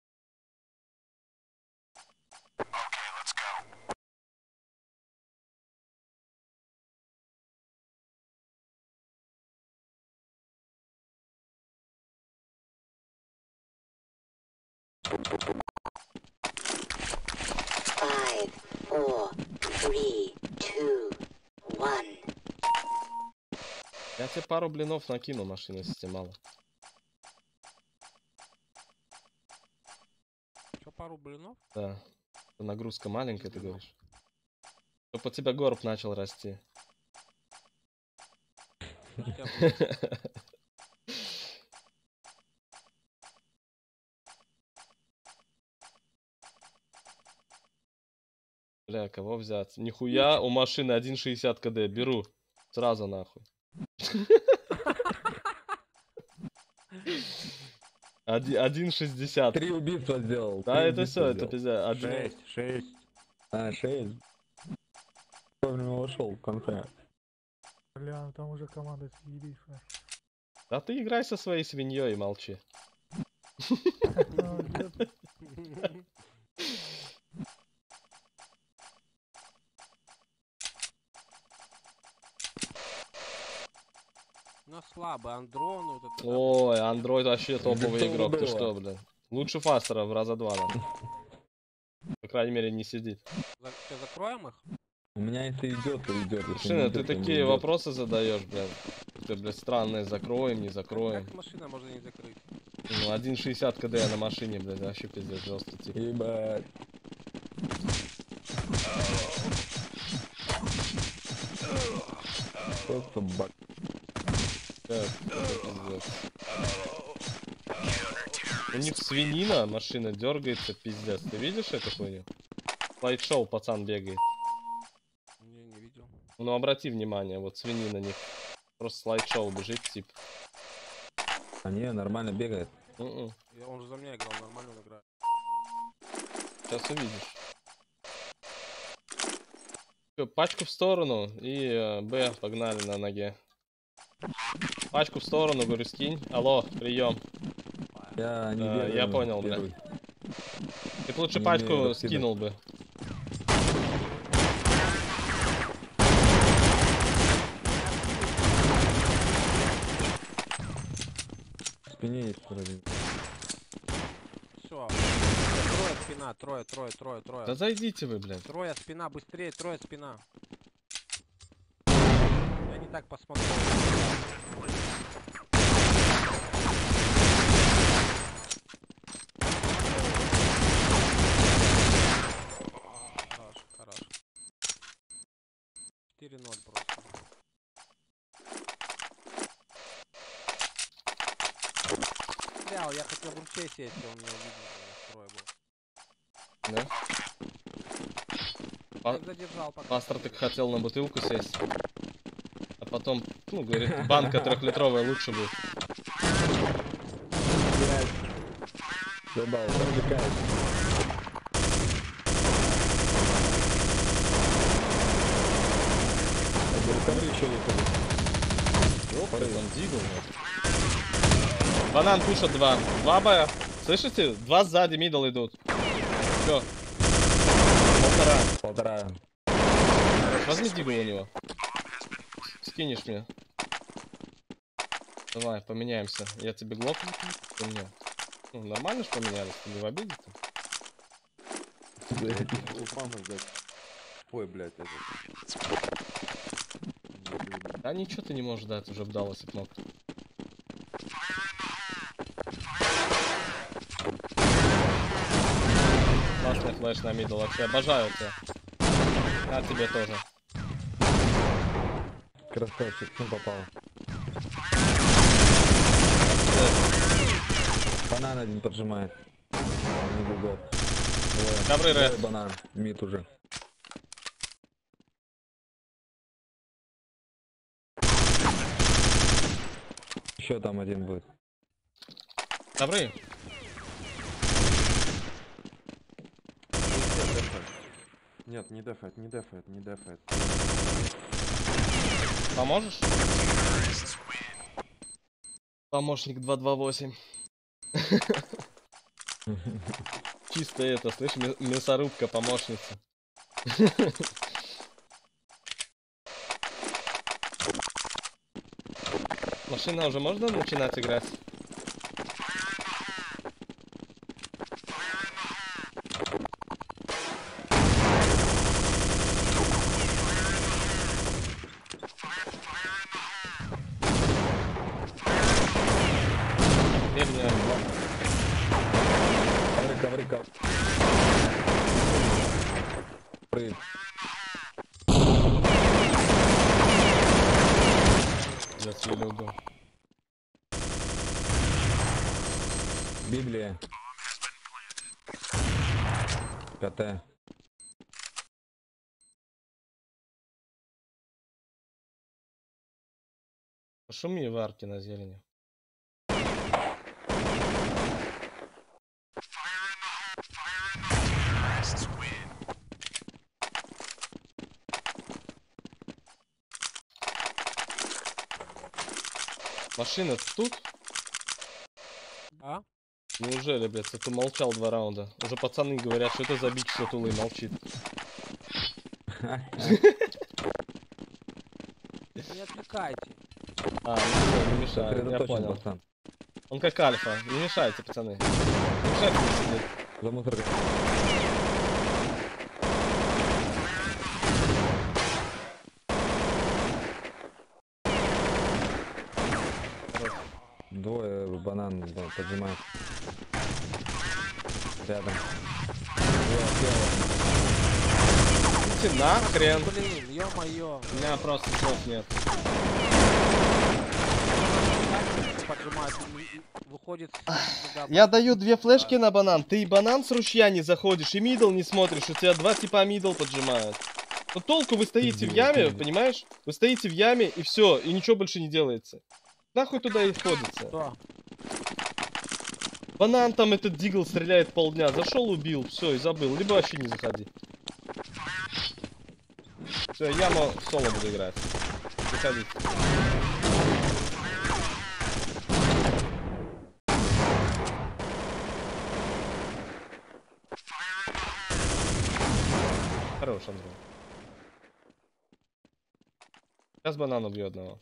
Five, four, three, two, one. Я тебе пару блинов накину, машина, если тебе мало. Что, пару блинов? Да. Нагрузка маленькая, ты говоришь. Чтоб у тебя горб начал расти. У тебя будет. Бля, кого взять? Нихуя, у машины 1.60 КД. Беру. Сразу нахуй. 1.60. 3 убийства сделал. Да, 3 это все, убийства это сделал. пиздец. 6. А, 6. Вовремя вошел в конце. Бля, ну там уже команда съебись. Да ты играй со своей свиньей и молчи. Ну слабый, Андрон, вот это. Ой, Android вообще топовый что игрок. Ты было? что, блин? Лучше Фастера в раза 2. По крайней мере, не сидит. Что, закроем их? У меня если идет, то идет. Если не Машина, ты идет, то не такие идет. вопросы задаешь, блин. Ты, блядь, странные. Закроем, не закроем. Как машина можно не закрыть? Ну, 1.60 КД на машине, блядь, вообще пиздец жестко, типа. Ебать. Просто бак. Так, это пиздец. У них свинина, машина дергается, пиздец. Ты видишь эту хуйню? Слайд-шоу, пацан бегает. Не видел. Ну, обрати внимание, вот свинина них. Просто слайд-шоу бежит, типа. А не, нормально бегает. М-м. Он же за меня играл, нормально он играет. Сейчас увидишь. Всё, пачку в сторону и Б погнали на ноге. Пачку в сторону, говорю, скинь. Алло, прием. Я не Я бегаю, понял, бля. первый. Ты б лучше Не пачку умею раскидать. скинул бы. В спине есть вроде. Все. Трое спина, трое. Да зайдите вы, блядь. Трое спина, быстрее, трое спина. Я не так посмотрел. Хорош. 4-0 просто. Бля, я хотел в ручей сесть, он меня увидел, трое был. Да? Так задержал пока. Пастор так хотел на бутылку сесть. А потом, ну, говорит, банка 3-литровая лучше будет. Забал, развлекает. ковры еще выходит. Ёпта, там дигл. Банан пушат 2. 2 Б. Слышите? 2 сзади, мидл идут. Все. Полтора. Возьми дигл у него. Скинешь мне. Давай, поменяемся. Я тебе глок. Ты мне. Ну, нормально ж поменялись, ты не в обиде -то? Ой, блядь, это. Да ничего ты не можешь дать, уже вдалось окно. Классный флеш на мидл, вообще обожаю тебя. На тебе тоже. Красавчик, сын попал. Банан один поджимает. Не гугл. Добрый рэп. Банан. Мид уже. Еще там один будет. Добрый. Нет, не дефает, не дефает, не дефает. Поможешь? Помощник 228. Чисто это, слышь, мясорубка, помощница. Машина уже можно начинать играть? Ковры. Прыг. Я съели угол. Библия. КТ. Пошуми в арке на зелени. Машина тут? А? Неужели, блядь, ты молчал 2 раунда? Уже пацаны говорят, что это за бич, что тулы молчит. Не отвлекайте. А, ну всё, не мешай, я понял. Пацан. Он как альфа, не мешайте, пацаны. Не мешайте мне сидеть. За мусоркой. Двое банан поджимает. Рядом. Идите нахрен. Блин, ё-моё. У меня просто слов нет. Поджимает, выходит. Я даю 2 флешки на банан. Ты и банан с ручья не заходишь, и мидл не смотришь. У тебя 2 типа мидл поджимают. Ну толку вы стоите в яме, понимаешь? Вы стоите в яме и все, и ничего больше не делается. Нахуй туда и входится. Кто? Банан там этот дигл стреляет полдня. Зашел, убил, все, и забыл. Либо вообще не заходи. Все, я в соло буду играть. Заходи. Хорош, Андрей. Сейчас банан убью одного.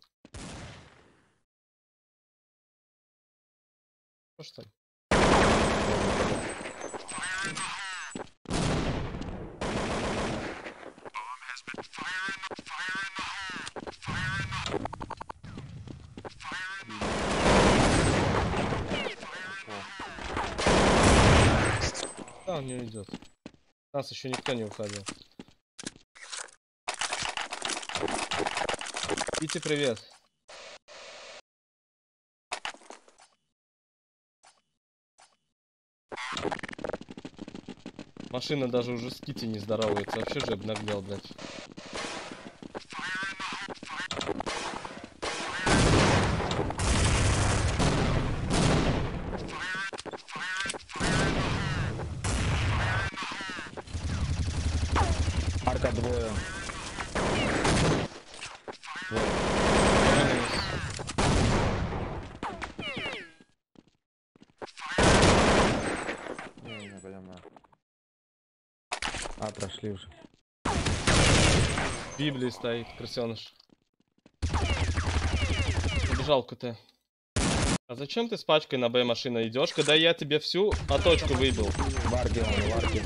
Ну что? Да, он не уйдет. У нас еще никто не уходил. Вите, привет. Машина даже уже с Кити не здоровается. Вообще же обнаглел, блядь. Арка двое. Яма. А, прошли уже. В Библии стоит, крысеныш. Убежал КТ. А зачем ты с пачкой на Б машина идешь, когда я тебе всю точку выбил? Варки, он, варки.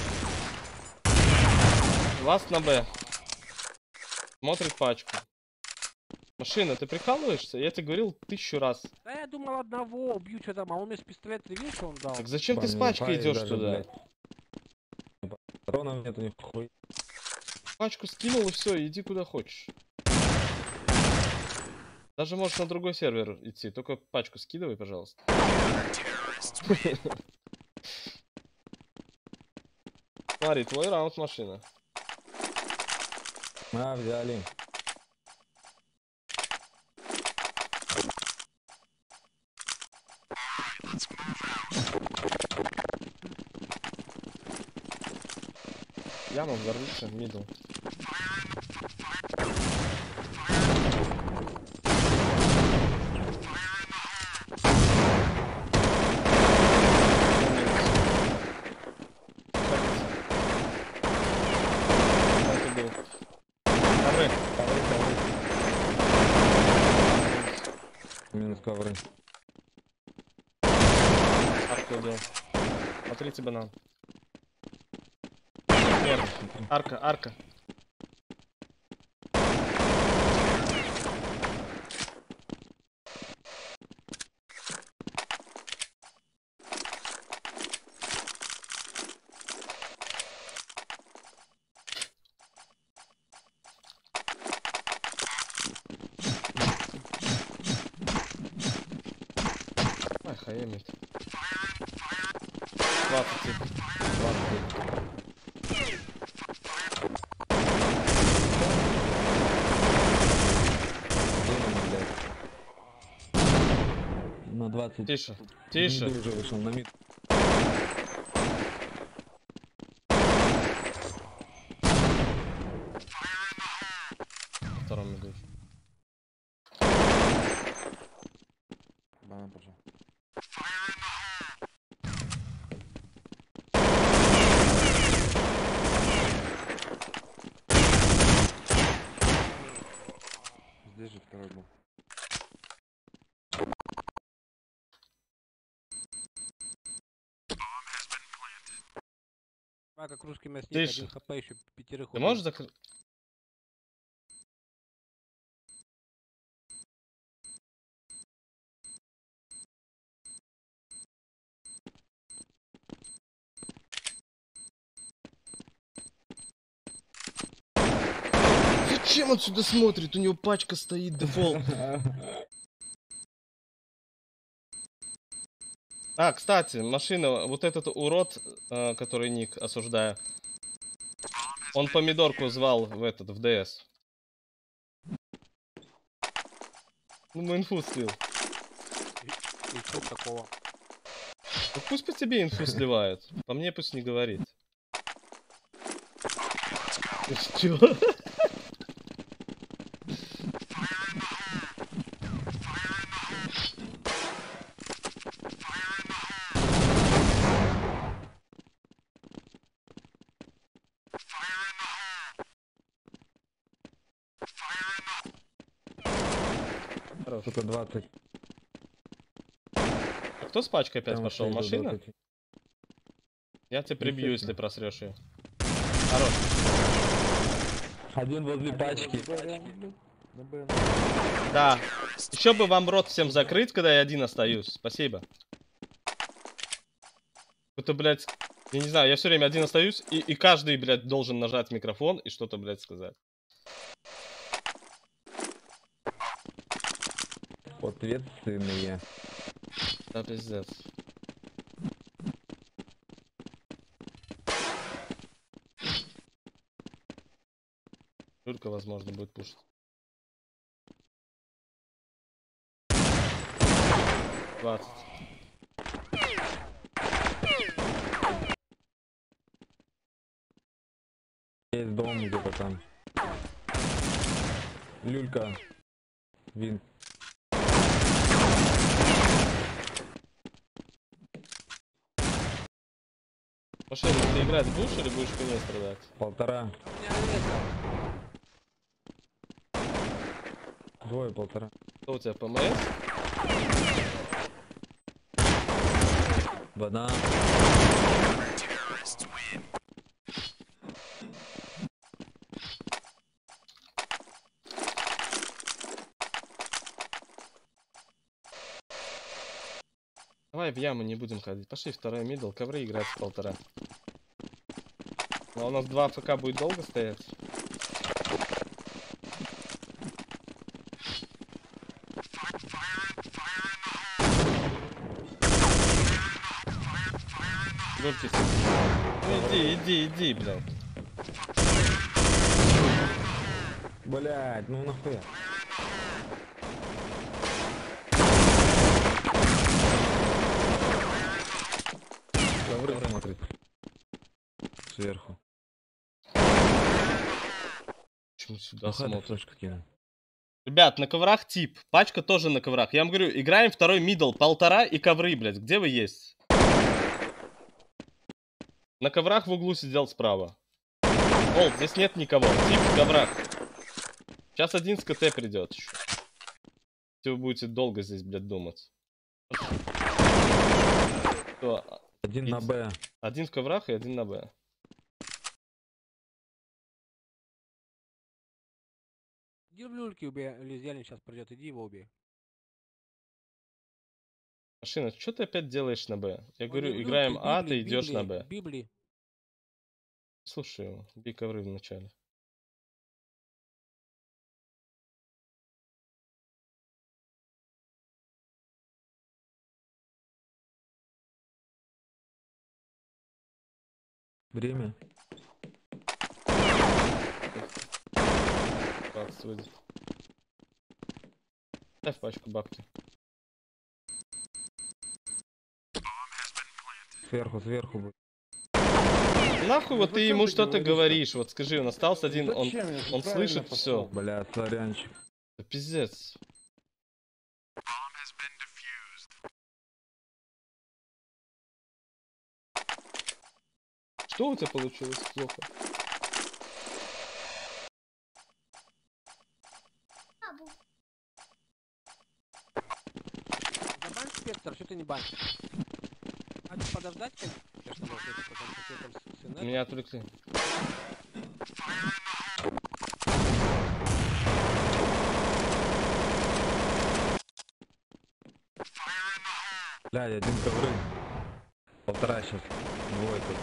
Ласт на Б. Смотрит пачку. Машина, ты прикалываешься? Я тебе говорил 1000 раз. Да я думал одного убью, что там, а он мне с пистолета видел, что он дал. Так зачем ты с Понял, пачкой пай идешь даже, туда? блядь. Патронов нету ни хуй. Пачку скинул и все, иди куда хочешь. Даже можешь на другой сервер идти, только пачку скидывай, пожалуйста. Смотри, твой раунд, машина. А, взяли. Яма взорвется, мидл. Минус ковры. Арку убил. Смотрите банан. Нет, арка, арка. Ай, хаемит. 20 тип. 20 тип. На 20. Тише, тише. Миду уже вышел на мид. На втором иду. Банан пошел. Здесь же второй был. А, как русский мясник, Тише. 1 хп еще 5 Ты можешь закрыть? Зачем он сюда смотрит? У него пачка стоит, дефолт. А, кстати, машина, вот этот урод, который ник, осуждаю. Он помидорку звал в ДС. Ну, мы инфу слил. И что такого? Ну, пусть по тебе инфу сливают. По мне пусть не говорит. Чё? Хорош. Сука, 20. А кто с пачкой опять Там пошел? еще идут Машина? 20. Я тебя прибью, если Естественно. просрешь ее. Хорош. Один возле пачки. Да. Еще бы вам рот всем закрыть, когда я один остаюсь. Спасибо. Это, блядь, я не знаю, я все время один остаюсь, и каждый, блядь, должен нажать микрофон и что-то, блядь, сказать. Ответственные. Да, пиздец. Только, возможно, будет пушить. 20. Есть дом где-то там. Люлька. Винт. Пошли, ты играть будешь или будешь по ней страдать? 1,5. У меня редко. Двое 1,5. Что у тебя, ПМС? Банан. Давай в яму не будем ходить. Пошли второй мидл, ковры играть в 1,5. Ну, а у нас 2 АФК будет долго стоять. Гурки. Ну иди, блядь. Блять, ну нахуя. Ковры смотрит. Сверху. Почему сюда Ага, смотришь? флешку кину. Ребят, на коврах тип. Пачка тоже на коврах. Я вам говорю, играем второй мидл, 1,5 и ковры, блядь. Где вы есть? На коврах в углу сидел справа. Олд, здесь нет никого. Тип в коврах. Сейчас один с КТ придет. Вы будете долго здесь, блядь, думать. Что? Один на Б. Один в коврах и один на Б. Иди в люльки убей, или зелень сейчас придет, иди его убей. Машина, что ты опять делаешь на Б? Я Он говорю, не в играем люльке, в А, Библии, ты идешь на Библии, Б. Библии. Слушай его, бей ковры вначале. Время. 20 выйдет. Ставь пачку бабки. Сверху будет. Нахуй вот ты зачем ему ты что-то говоришь-то? говоришь. Вот скажи, он остался один, он Зачем? Я же он правильно слышит пошел. все. Бля, сорянчик. Пиздец. Что у тебя получилось плохо? Забань спектр, что ты не банишь? А подождать, конечно, может, это потому что ты там с энергией. Меня отвлекли. Блядь, один ковры. 1,5 сейчас. Двое тут.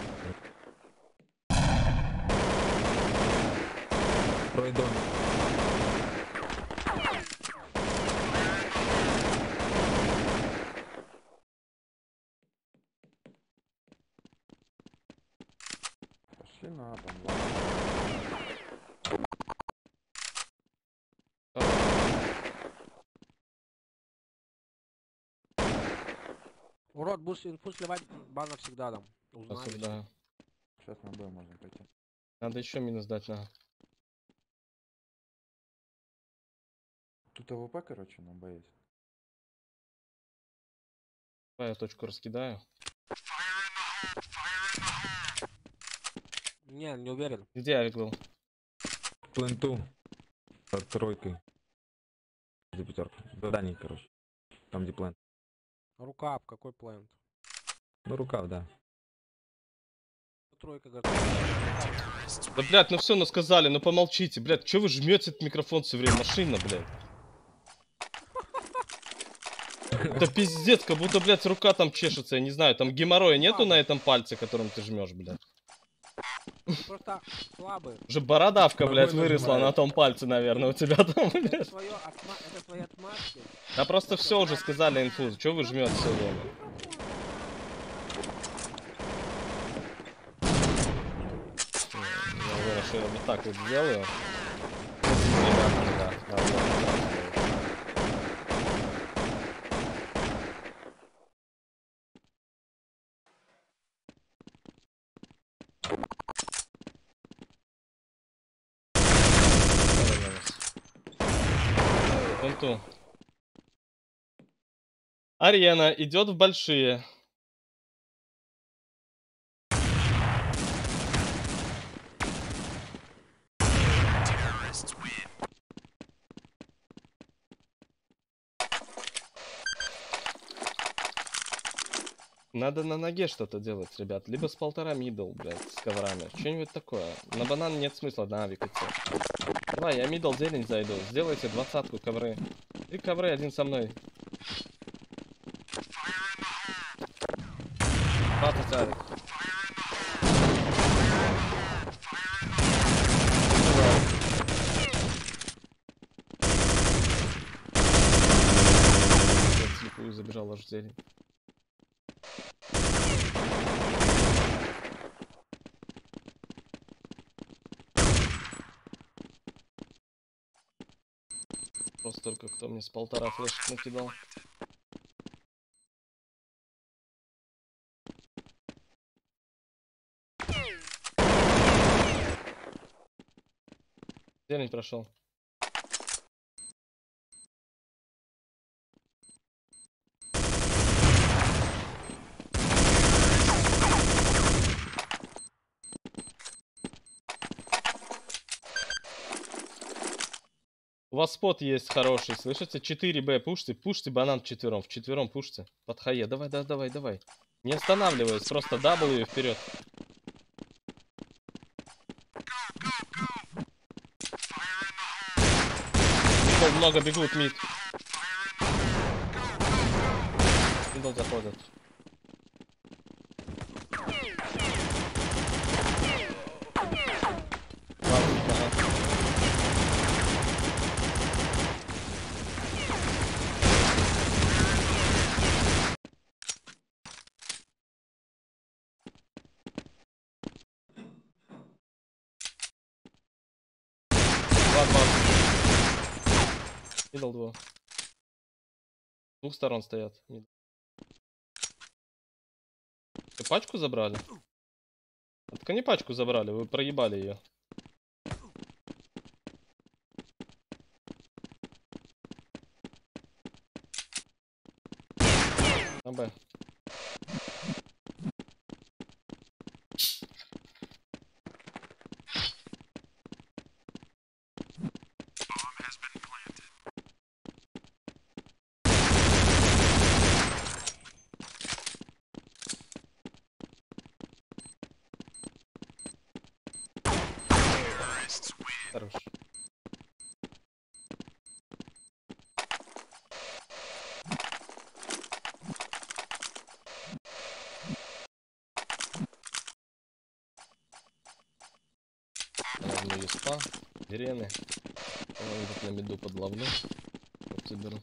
Строй домик. Пошли на там. Урод, будешь инфу сливать, баннер всегда дам. Узнали. Да. Сейчас на Б можно пойти. Надо еще минус дать на. Тут АВП, короче, на Б есть. Давай я точку раскидаю. Не уверен. Где Авик был? Пленту. Под тройкой. За пятерку. Задание, короче. Там где плент. Рукав, какой плент? Ну, рукав, да. Тройка, говорит. Да, блядь, ну все, ну сказали, ну помолчите, блядь. Че вы жмете этот микрофон все время? Машина, блядь. Да пиздец, как будто, блядь, рука там чешется, я не знаю, там геморроя нету на этом пальце, которым ты жмешь, блядь. Ты просто слабый. Уже бородавка, блядь, Ногой выросла нажимает. на том пальце, наверное, у тебя там, Это блядь. это твои отмазки. Да просто все уже сказали инфу, че вы жмете все время? Я уверен, что я вот так вот сделаю. Ребята, да, да. Вон. Арена идет в большие. Надо на ноге что-то делать, ребят. Либо с 1,5 мидл, блядь, с коврами. Что-нибудь такое. На банан нет смысла на авик идти. Давай, я мидл зелень зайду. Сделайте 20-ку ковры. 3 ковры, один со мной. 20 авик. Я слепую забежал аж в зелень. Просто только кто мне с 1,5 флешек накидал. Зелень прошел. У вас спот есть хороший, слышите? 4Б, пушьте банан вчетвером пушьте. Под хае, давай. Не останавливаясь, просто W вперед. Много бегут мид. Мидл заходят. Мидл 2. С двух сторон стоят. Вы пачку забрали? Так они пачку забрали, вы проебали ее. На Б. Хорош. Возьму еспа, дирены. Идут на миду под лавну. Вот заберу.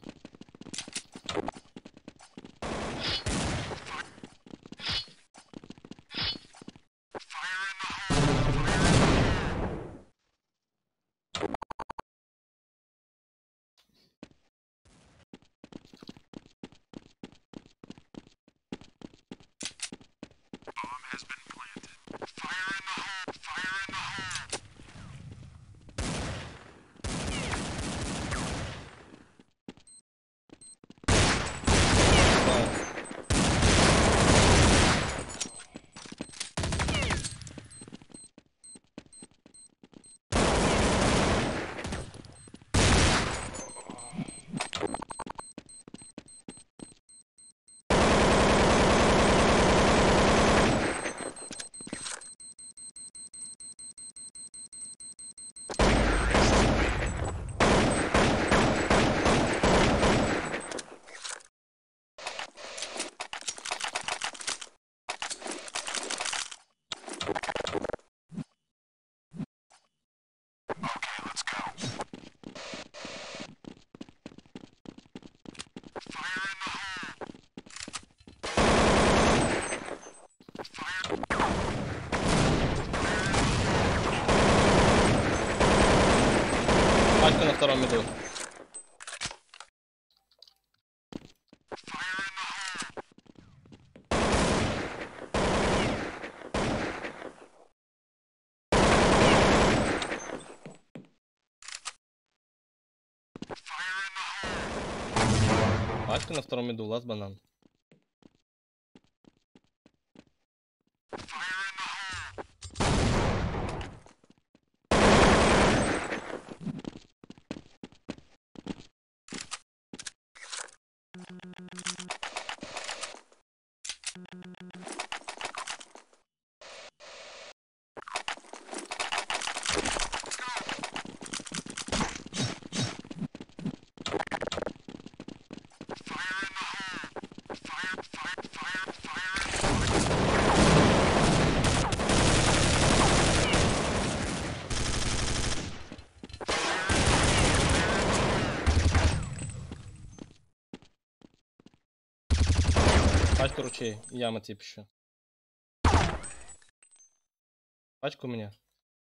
Пачка на втором миду. Пачка на втором миду, лаз банан. ручей. Яма тип еще. Пачку у меня.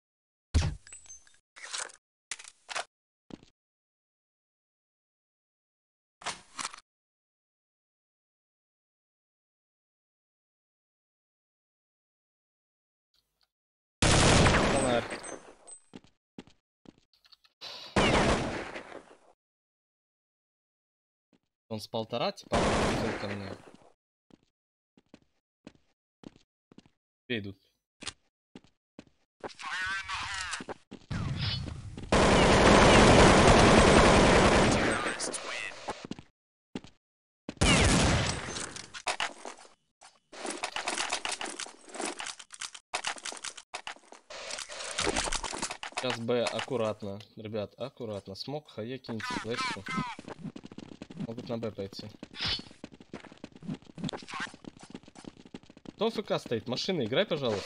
Фонарь. Он с 1,5, типа, подходил ко мне. Где идут? Сейчас Б, аккуратно. Ребят, аккуратно. Смог, хае, киньте флешку. Могут на Б пойти. Кто ФК стоит? Машина, играй, пожалуйста.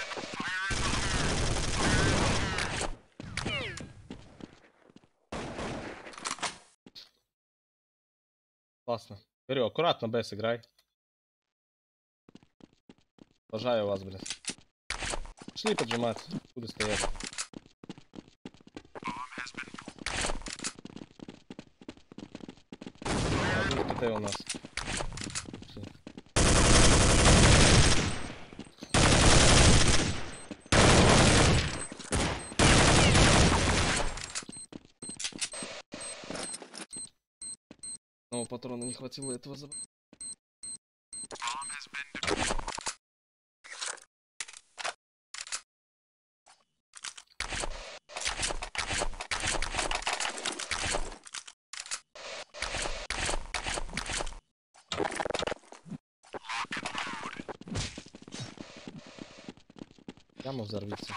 Классно. Говорю, аккуратно Б сыграй. Обожаю вас, блин. Пошли поджимать. Куда стоять? Один КТ у нас. Но патрона не хватило этого забрать. Яма взорвется.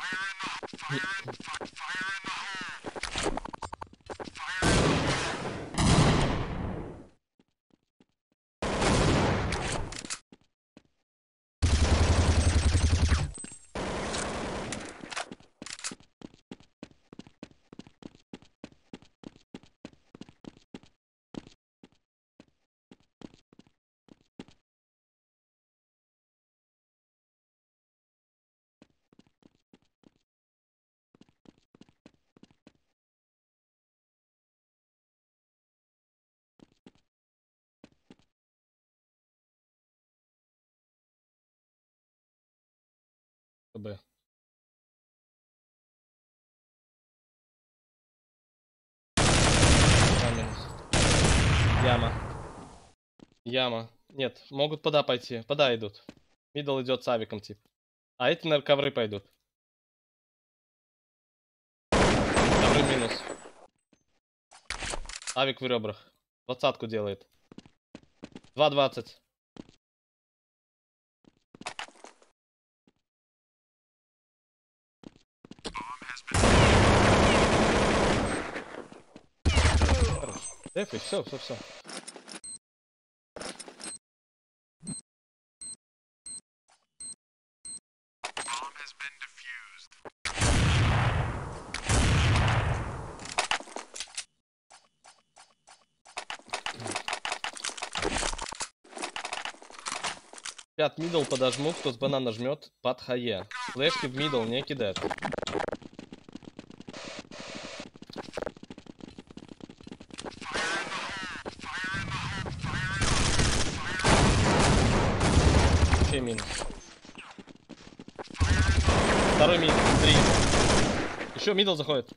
Б. Яма. Яма. Нет, могут пода пойти. Пода идут. Мидл идет с авиком, тип. А эти на ковры пойдут. Ковры минус. Авик в ребрах. 20-ку делает. 2.20. Дефи, все. Ребят, мидл подожмут, кто с банана жмет под хае. Флешки в мидл не кидать. Вообще минус. Второй минус, 3. Еще мидл заходит.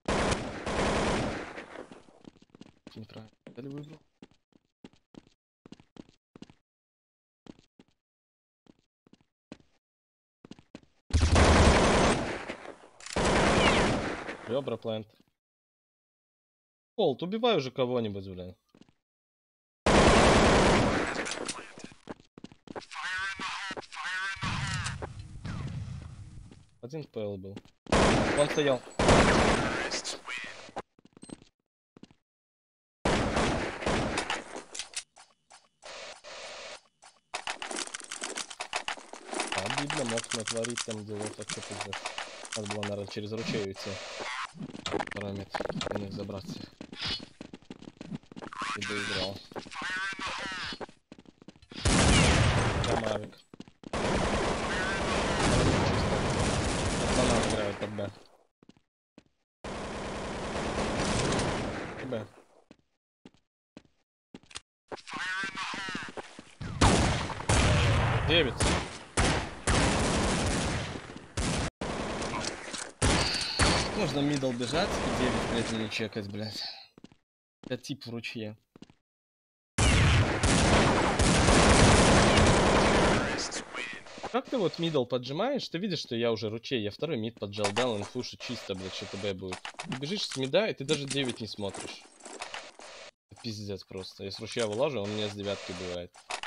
Неправильно. Я ли выбрал? Ребра плент. Колт, убивай уже кого-нибудь, блин. Один ПЛ был. Он стоял. Обидно, мог натворить там дела, так что пиздец. Надо было, наверное, через ручей уйти. Параметр, на них забраться. И доиграл. Авик. Пацаны играют под Б. Б. Девять. Можно мидл бежать и 9, блядь, не чекать, блядь. Это тип в ручье. Как ты вот мидл поджимаешь, ты видишь, что я уже ручей, я второй мид поджал, дал инфушу чисто, блядь, что ТБ будет. Ты бежишь с мида, и ты даже 9 не смотришь. Это пиздец просто. Я с ручья вылажу, он у меня с 9 бывает.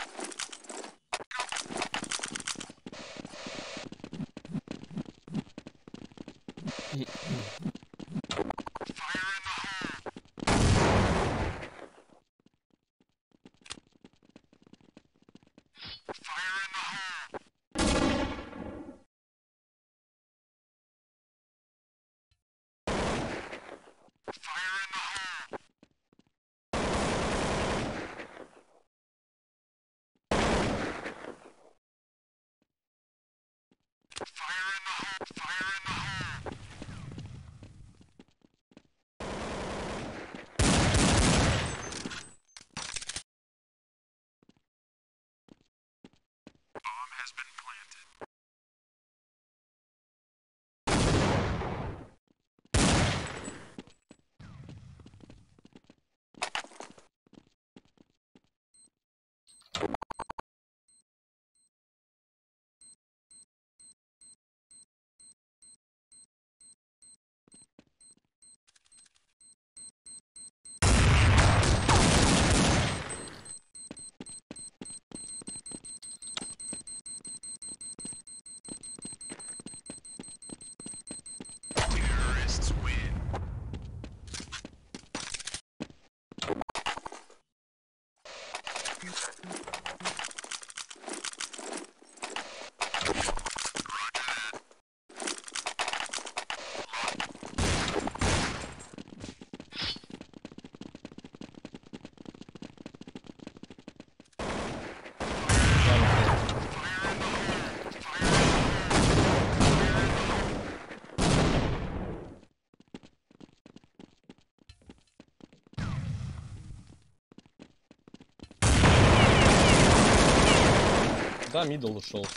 Да, мидл ушел.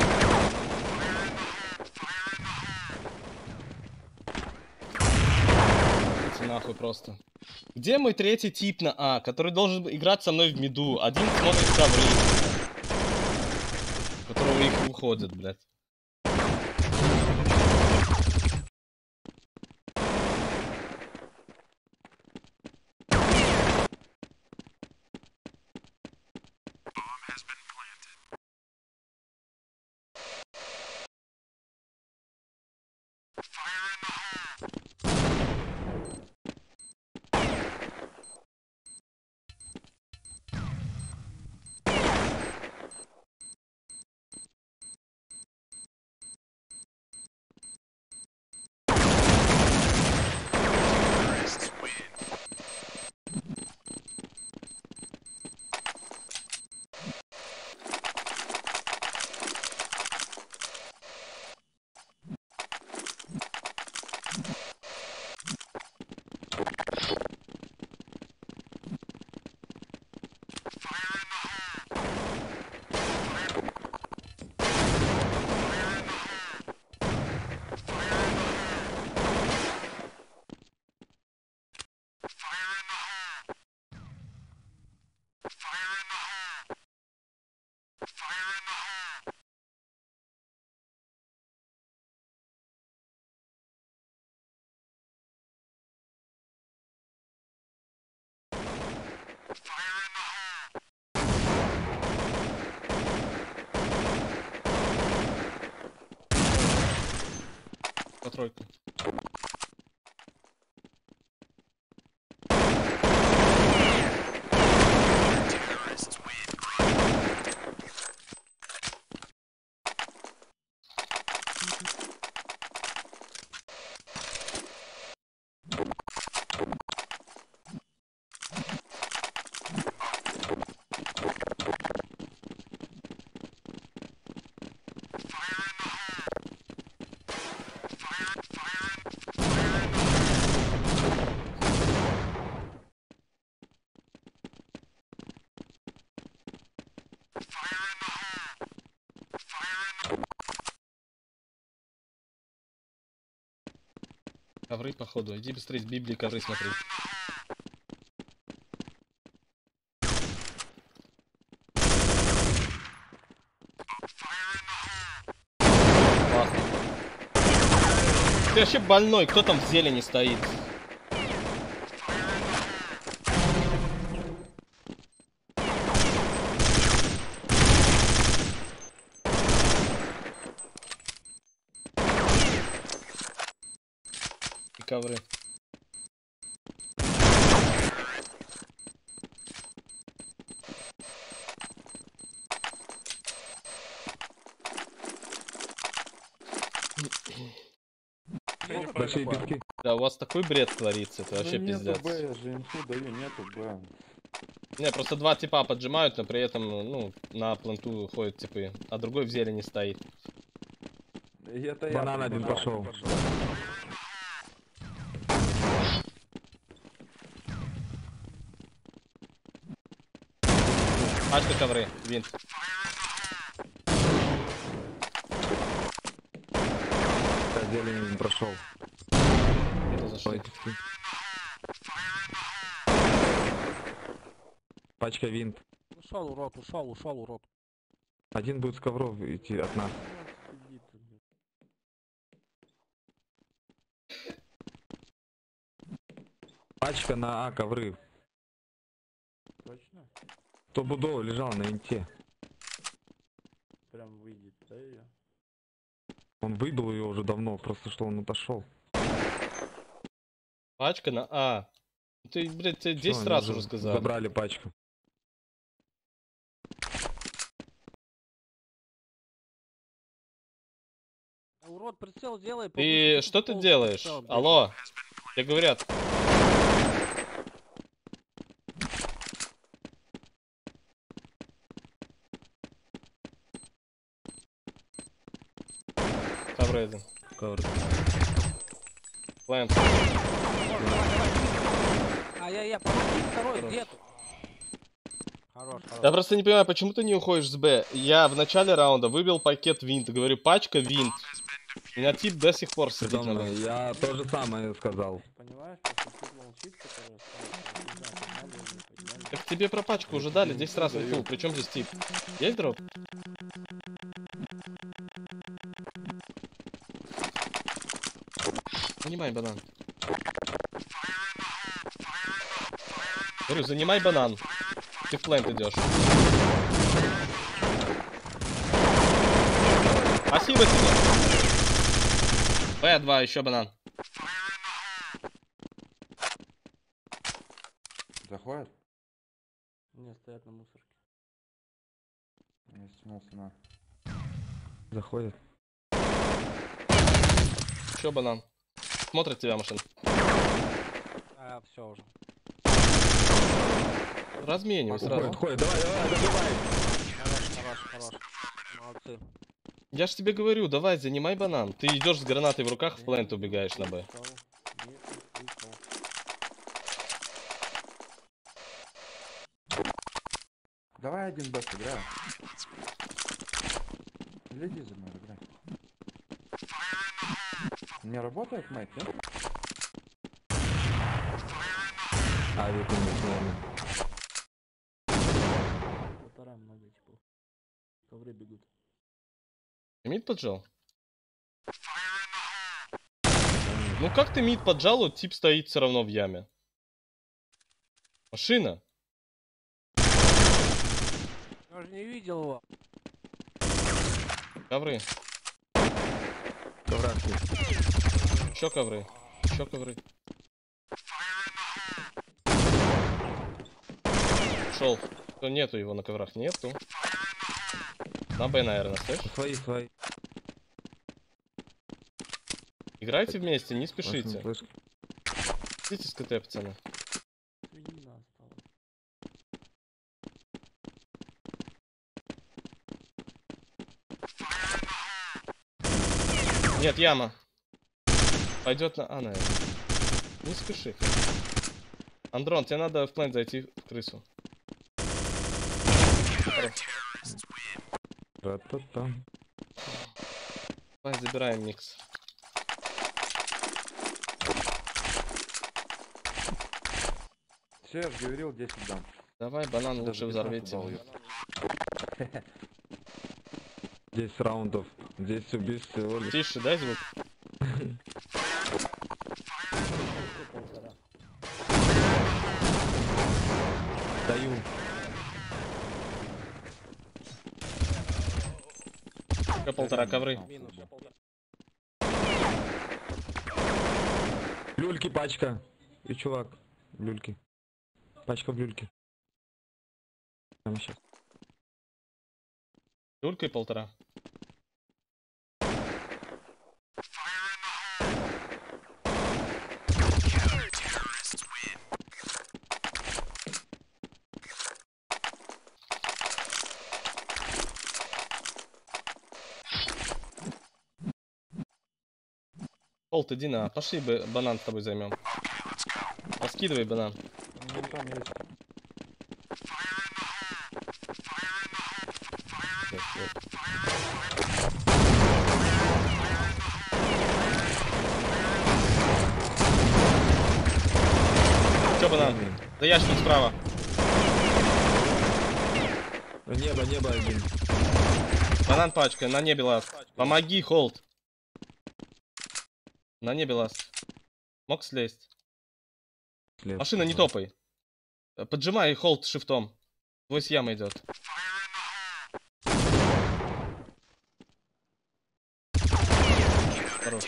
Нахуй просто. Где мой третий тип на А, который должен играть со мной в миду? Один смотрит ковры, которого их выходит, блядь. По тройку. Ковры, походу. Иди быстрее с Библии ковры смотри. Классно. Ты вообще больной, кто там в зелени стоит? И ковры. Большие битки. Да, у вас такой бред творится, это вообще Ну нету пиздец. Б, я же инфу даю, нету Б. Не, просто два типа поджимают, но при этом, ну, на пленту ходят типы, а другой в зелени стоит. И это я Банан один прибежал. пошел. Пачка ковры, винт. Да, зелень прошел. Это зашли. Пачка винт. Ушел, урод, ушел, урод. Один будет с ковров идти от нас. Пачка на А, ковры. Точно? Стопудово лежал на инте. Прям выйдет, да, ее? Он выбил ее уже давно, просто что он отошел. Пачка на А. Ты, блядь, тебе 10 Всё, раз они уже сказал. Забрали пачку. Урод, прицел делай. Ты что ты делаешь? Алло, тебе говорят. Ковры один. Ковры. Плент. Я помоги, второй, где ты? Хорош, хорош. Я просто не понимаю, почему ты не уходишь с Б. Я в начале раунда выбил пакет винт, говорю, пачка винт. У меня тип до сих пор сидит на Б. Я то же самое сказал. Понимаешь, просто тип молчит, который остался. Не знаю, подняли или не подняли. Так тебе про пачку уже дали 10 раз инфу, причем здесь тип? Есть дроп? Занимай банан. Говорю, занимай банан. Ты в плент идешь. Спасибо тебе. Б2, еще банан. Заходят? Не, стоят на мусорке. Заходят. Еще банан. Смотрит тебя машина. Все уже. Разменивай сразу. Уходит, давай, добивай. Хорош. Молодцы. Я ж тебе говорю, давай, занимай банан. Ты идешь с гранатой в руках, в плент убегаешь на Б. Давай один бэк играй. Следи за мной, играй. Не работает майк, нет? Авик у них, наверное. Полтора много типа. Ковры бегут. Мид поджал? Ну как ты мид поджал, вот тип стоит все равно в яме. Машина. Я же не видел его. Ковры. Коврашки. Еще ковры. Еще ковры. Ушел. Нету его на коврах, нету. На Б, наверное, слышишь? Свои. Играйте вместе, не спешите. Слышно, слышно. Идите с КТ, пацаны. Свинина осталась. Нет, яма. Пойдет на А, наверное. Не спеши. Андрон, тебе надо в плент зайти в крысу. Хорош. Ра-та-та. Давай, забираем микс. Че, говорил 10 дам. Давай, банан лучше Даже 15 взорвите. дал, его. ёпта. 10 раундов, 10 убийств всего лишь. Тише, дай звук. Даю. Полтора ковры. Минус. Люльки пачка. И чувак. Люльки. Пачка в люльке. Прямо сейчас. Люлька и полтора. Колт, иди на. Пошли банан с тобой займем. Раскидывай банан. Ну, там есть. Чё, банан? За ящиком справа. Небо один. Банан пачка, на небе ласт. Помоги, Холд. На небе ласт. Мог слезть. След. Машина, не топай. Поджимай Холд шифтом. Твой с ямы идет. Хорош.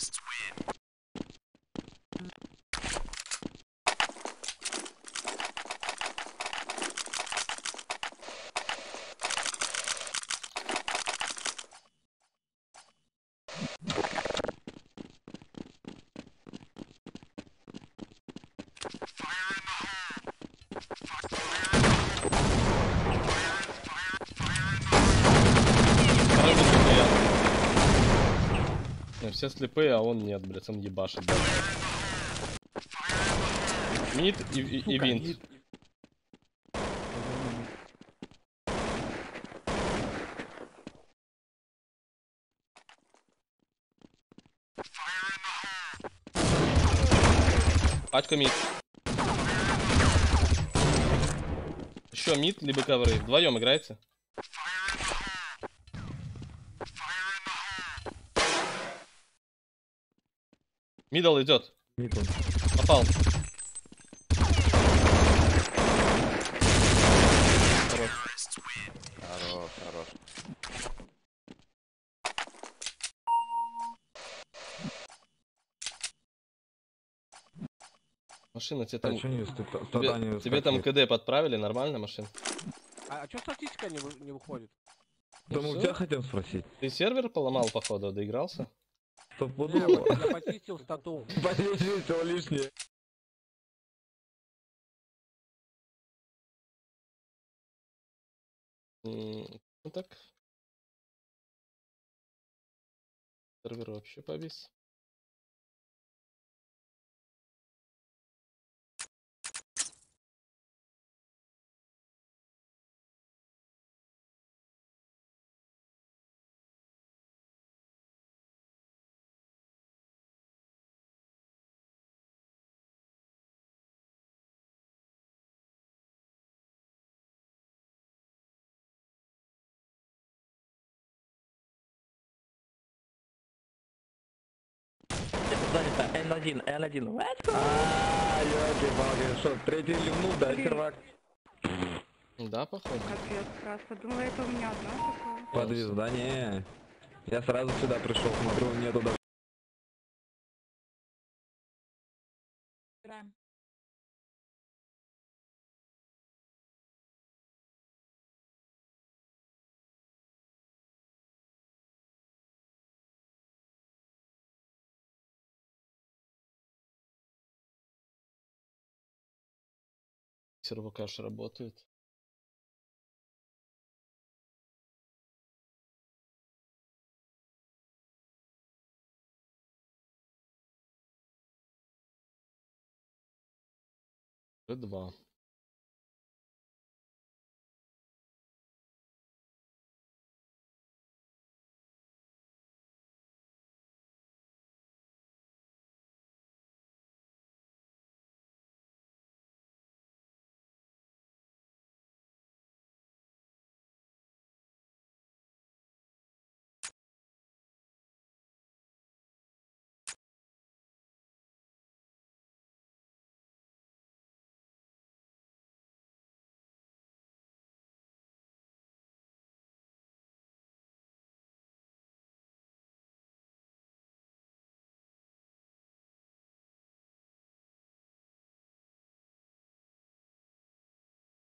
Не, все слепые, а он нет, блядь, он ебашит. Да. Мид и винт. Пачка мид. Еще мид, либо ковры. Вдвоем играйте. Мидл идет. Митон. Попал. Хорош. Хорош, хорош. Машина, тебе А там... чё не тогда не Тебе там скакивает? КД подправили, нормально машина? А чё статистика не выходит? Потому всё? тебя хотел спросить. Ты сервер поломал, походу, доигрался? Стопудово. Я почистил стату. Почистил лишнее. Ну так. Сервер вообще повис. N1, N1. А, ёлки-палки, что, третий ливнул, да, сервак? Да, походу. Капец, просто думала, это у меня одна такое. Подвис, да не. Я сразу сюда пришел, смотрю, нету даже. Играем. Сервокаш работает. Два.